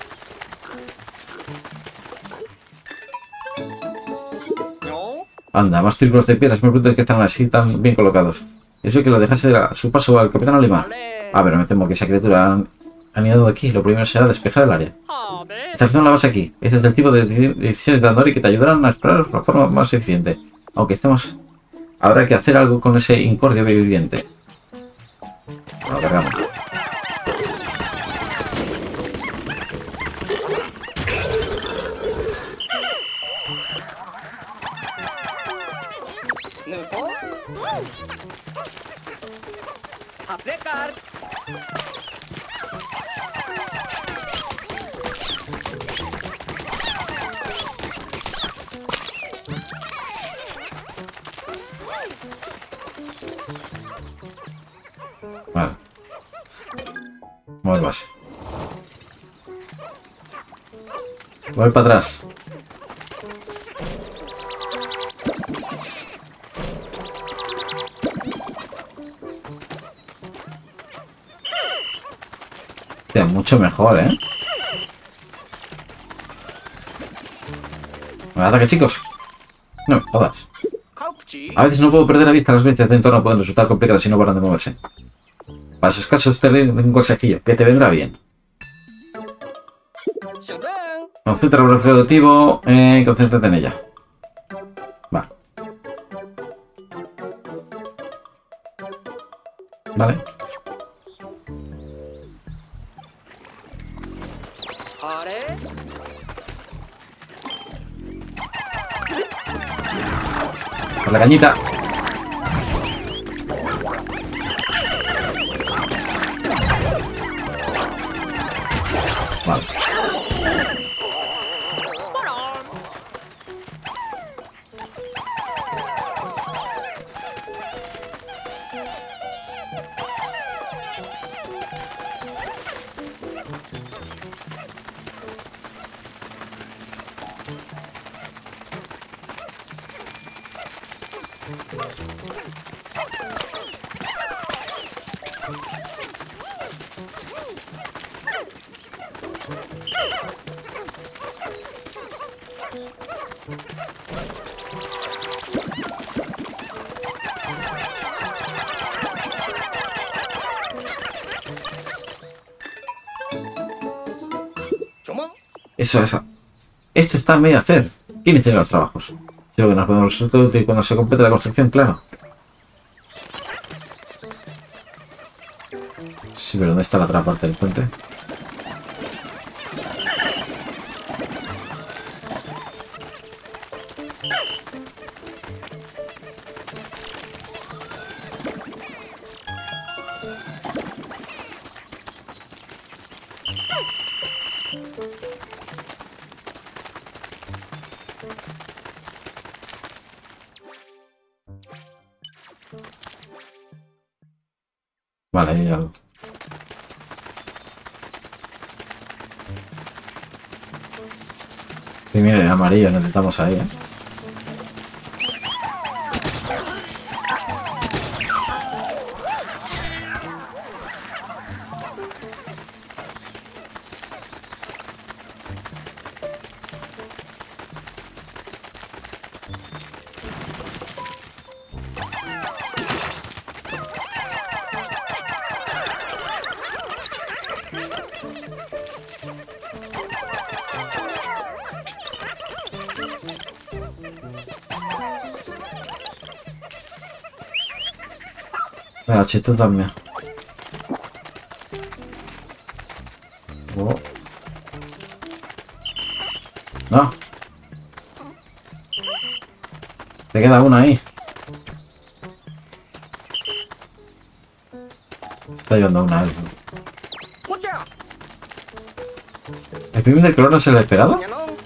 Anda, más círculos de piedras. Me pregunto que están así tan bien colocados. Eso que lo dejase a su paso al capitán Olimar. Ah, pero me temo que esa criatura han anidado aquí. Lo primero será despejar el área. Estación la base aquí. Este es el tipo de decisiones de Andori que te ayudarán a explorar la forma más eficiente. Aunque estemos... Habrá que hacer algo con ese incordio viviente. Lo cargamos. Vale. Vamos base. Voy para atrás. Hostia, mucho mejor, ¿eh? ¿Me ataque, chicos? No me jodas. A veces no puedo perder la vista. Las bestias de entorno pueden resultar complicadas si no paran de moverse. Para esos casos te doy un consejillo, que te vendrá bien. Concentra el objetivo, concéntrate en ella. Va. Vale. Por la cañita. Vale. Eso. Esto está a medio hacer. ¿Quién hizo los trabajos? Creo que nos podemos resultar útil cuando se complete la construcción, claro. Sí, pero ¿dónde está la otra parte del puente? Vale, ahí hay algo. Sí, mire, amarillo necesitamos ahí, ¿eh? Venga, chito también. Oh. No. Te queda una ahí. Está llevando una vez. ¿El primer del color no se lo esperado?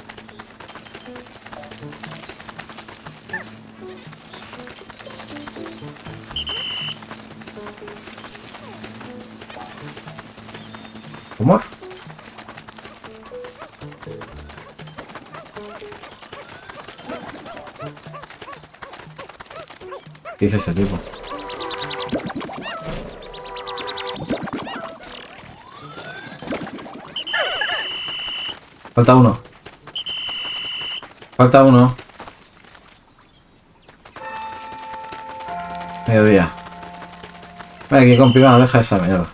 ¿Cómo? ¿Qué dice este tipo? Falta uno. Falta uno. Mediodía. Venga, aquí comprimado, deja esa mierda.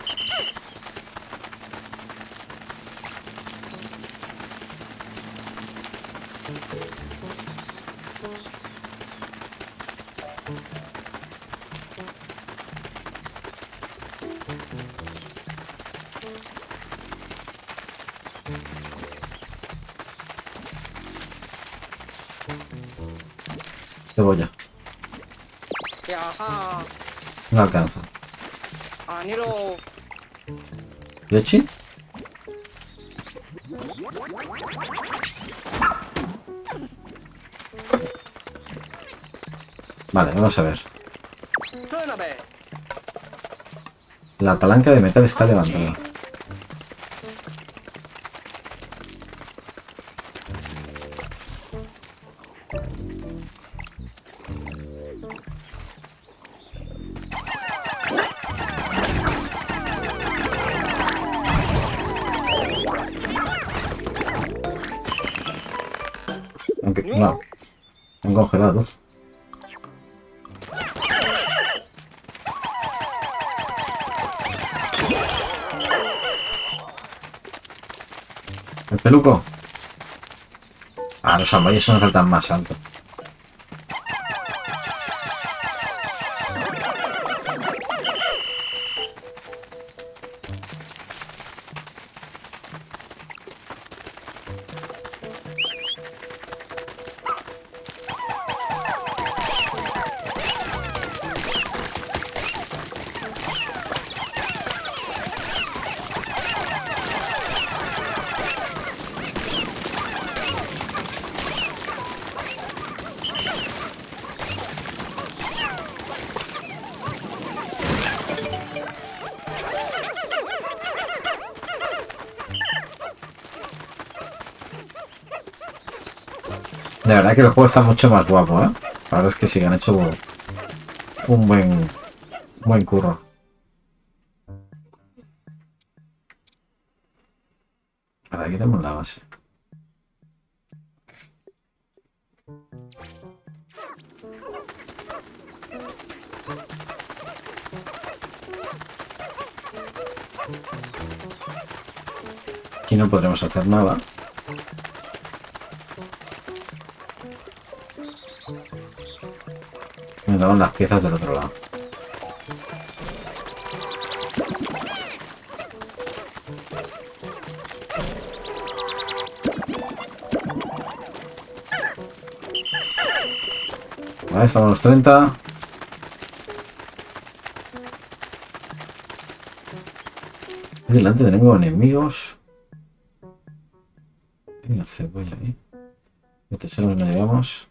Cebolla. No alcanza. ¿Yoshi? Vale, vamos a ver. La palanca de metal está levantada. Aunque, no. Han congelado. El peluco. Ah, los amarillos son saltan más alto. De verdad que el juego está mucho más guapo, ¿eh? La verdad es que sí, han hecho un buen curro. Ahora aquí tenemos la base. Aquí no podremos hacer nada. Me daban las piezas del otro lado. Vale, estamos a los 30. Aquí delante tenemos enemigos. Hay una cebolla ahí. Y tesoros no llegamos.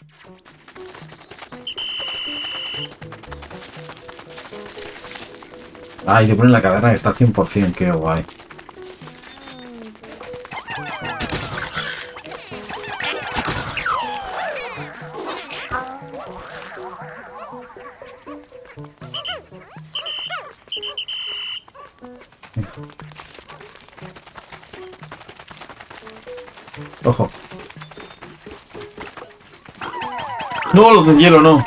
Ah, y le ponen la caverna que está al 100%, qué guay. Ojo. No, los de hielo no.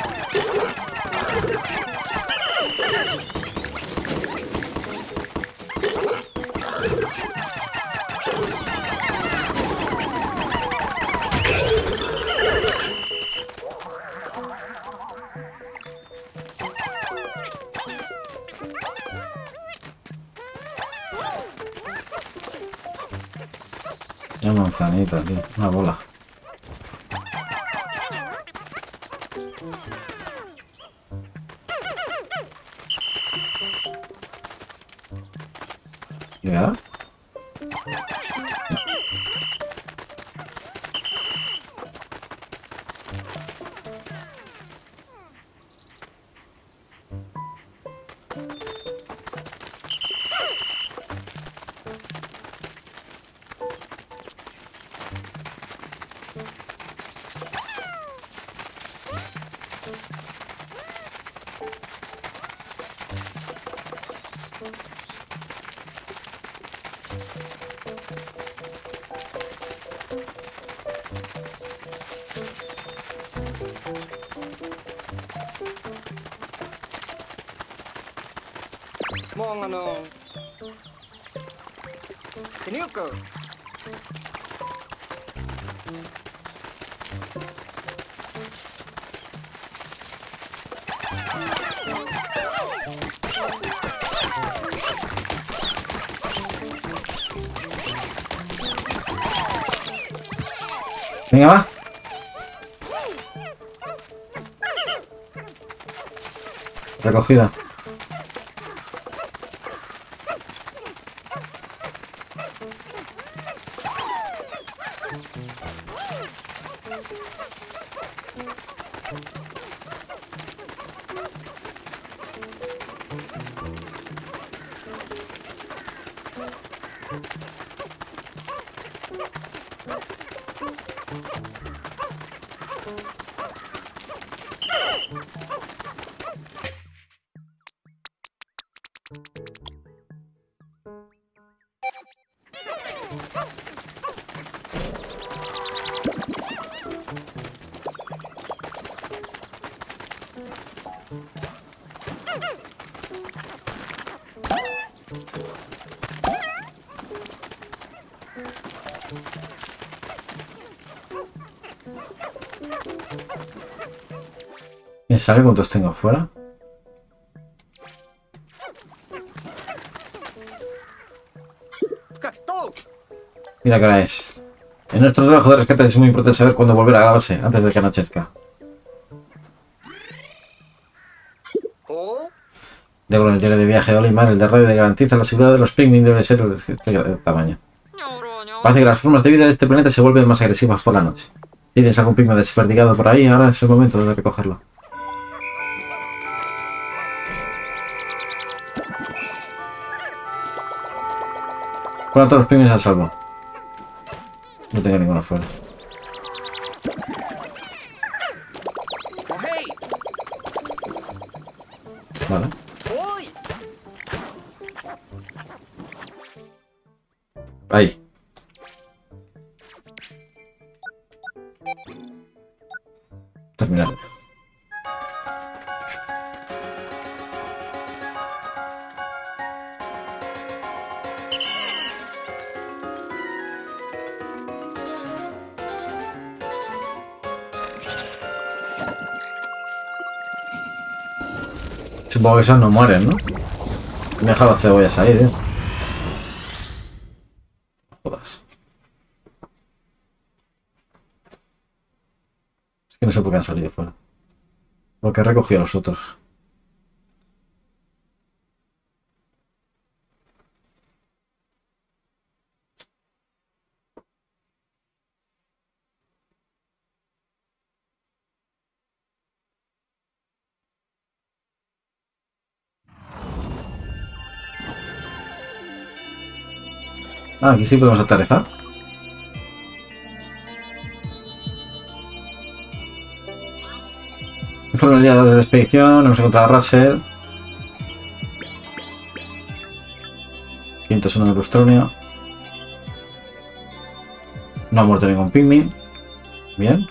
Una manzanita, tío. Una bola.
Venga, va. Recogida. ¿Me sabe cuántos tengo afuera? Mira qué hora es. En nuestro trabajo de rescate es muy importante saber cuándo volver a la base, antes de que anochezca. De acuerdo, el diario de viaje de Olimar, el de radio de garantiza la seguridad de los Pikmin debe ser de este tamaño. Parece que las formas de vida de este planeta se vuelven más agresivas por la noche. Si tienes algún Pikmin desperdigado por ahí, ahora es el momento de recogerlo. Con todos los Pikmin a salvo. No tengo ninguno afuera. Vale. Ahí. Terminado. Supongo que esos no mueren, ¿no? Me deja las cebollas ahí, tío. Jodas. Es que no sé por qué han salido fuera. Porque he recogido a los otros. Ah, aquí sí podemos aterrizar. Informe el día de la expedición, hemos encontrado a Russell. 501 de Brustronia. No ha muerto ningún Pikmin. Bien.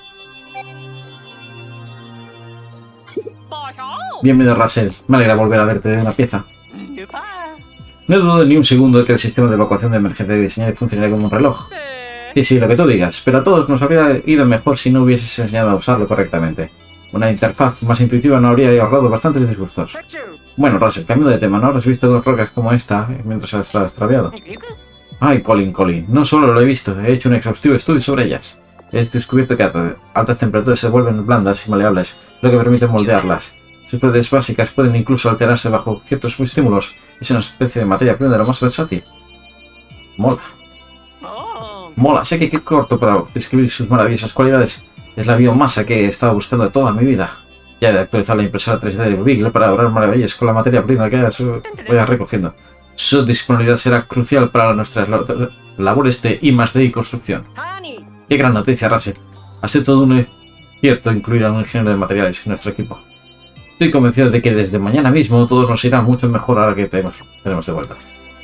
Bienvenido, Russell. Me alegra volver a verte de una pieza. No dudo ni un segundo de que el sistema de evacuación de emergencia diseñado funcionaría como un reloj. Sí, lo que tú digas, pero a todos nos habría ido mejor si no hubieses enseñado a usarlo correctamente. Una interfaz más intuitiva no habría ahorrado bastantes disgustos. Bueno, Russell, cambiando de tema, ¿no habrás visto dos rocas como esta mientras has estado extraviado? Ay, Colin, no solo lo he visto, he hecho un exhaustivo estudio sobre ellas. He descubierto que a altas temperaturas se vuelven blandas y maleables, lo que permite moldearlas. Sus propiedades básicas pueden incluso alterarse bajo ciertos estímulos. Es una especie de materia prima de lo más versátil. Mola. Mola, sé que qué corto para describir sus maravillosas cualidades. Es la biomasa que he estado buscando toda mi vida. Ya de actualizar la impresora 3D de Beagle para lograr maravillas con la materia prima que vaya recogiendo. Su disponibilidad será crucial para nuestras labores de I+D y construcción. Qué gran noticia, Russell. Ha sido todo un cierto incluir a un ingeniero de materiales en nuestro equipo. Estoy convencido de que desde mañana mismo todo nos irá mucho mejor ahora que tenemos de vuelta.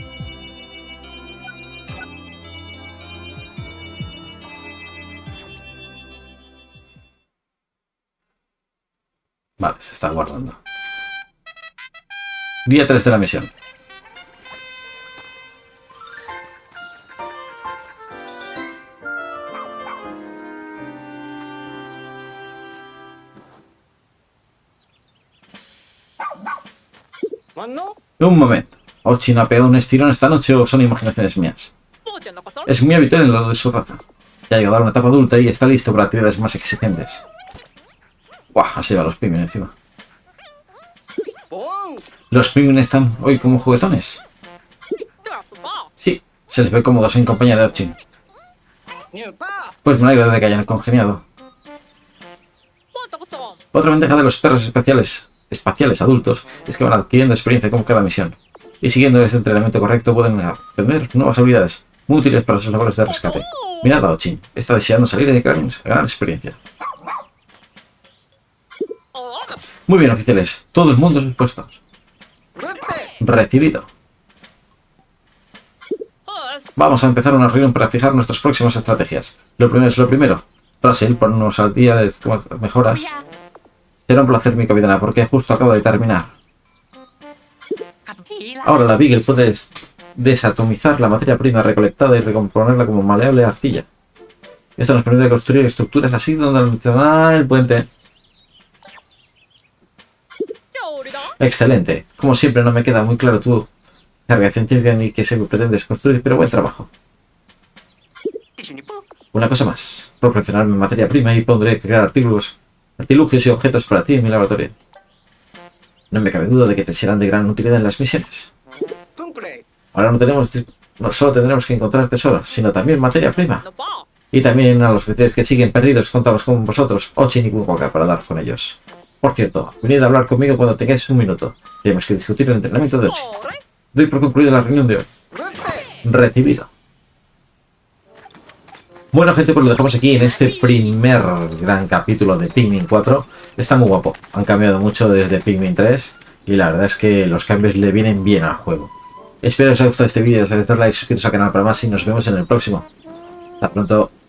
Vale, se está guardando. Día 3 de la misión. Un momento. ¿Ochin ha pegado un estirón esta noche o son imaginaciones mías? Es muy habitual en lo de su raza. Ya ha llegado a una etapa adulta y está listo para actividades más exigentes. ¡Buah! Así va los Pikmin encima. ¿Los Pikmin están hoy como juguetones? Sí, se les ve cómodos en compañía de Ochin. Pues me alegro de que hayan congeniado. Otra ventaja de los perros espaciales adultos es que van adquiriendo experiencia con cada misión. Y siguiendo este entrenamiento correcto pueden aprender nuevas habilidades muy útiles para sus labores de rescate. Mirad a Ochin, está deseando salir y ganar experiencia. Muy bien, oficiales. Todo el mundo dispuestos. Recibido. Vamos a empezar una reunión para fijar nuestras próximas estrategias. Lo primero es lo primero. Russell, ponernos al día de mejoras. Será un placer, mi capitana, porque justo acabo de terminar. Ahora la Beagle puede desatomizar la materia prima recolectada y recomponerla como maleable arcilla. Esto nos permite construir estructuras así donde el puente. Excelente. Como siempre no me queda muy claro tu carga científica ni qué se pretendes construir, pero buen trabajo. Una cosa más. Proporcionarme materia prima y pondré a crear artilugios y objetos para ti en mi laboratorio. No me cabe duda de que te serán de gran utilidad en las misiones. Ahora no solo tendremos que encontrar tesoros, sino también materia prima. Y también a los oficiales que siguen perdidos contamos con vosotros, Ochin y Kukoka, para dar con ellos. Por cierto, venid a hablar conmigo cuando tengáis un minuto. Tenemos que discutir el entrenamiento de Ochin. Doy por concluida la reunión de hoy. Recibido. Bueno, gente, pues lo dejamos aquí en este primer gran capítulo de Pikmin 4. Está muy guapo. Han cambiado mucho desde Pikmin 3 y la verdad es que los cambios le vienen bien al juego. Espero que os haya gustado este vídeo, darle like, suscribiros al canal para más y nos vemos en el próximo. Hasta pronto.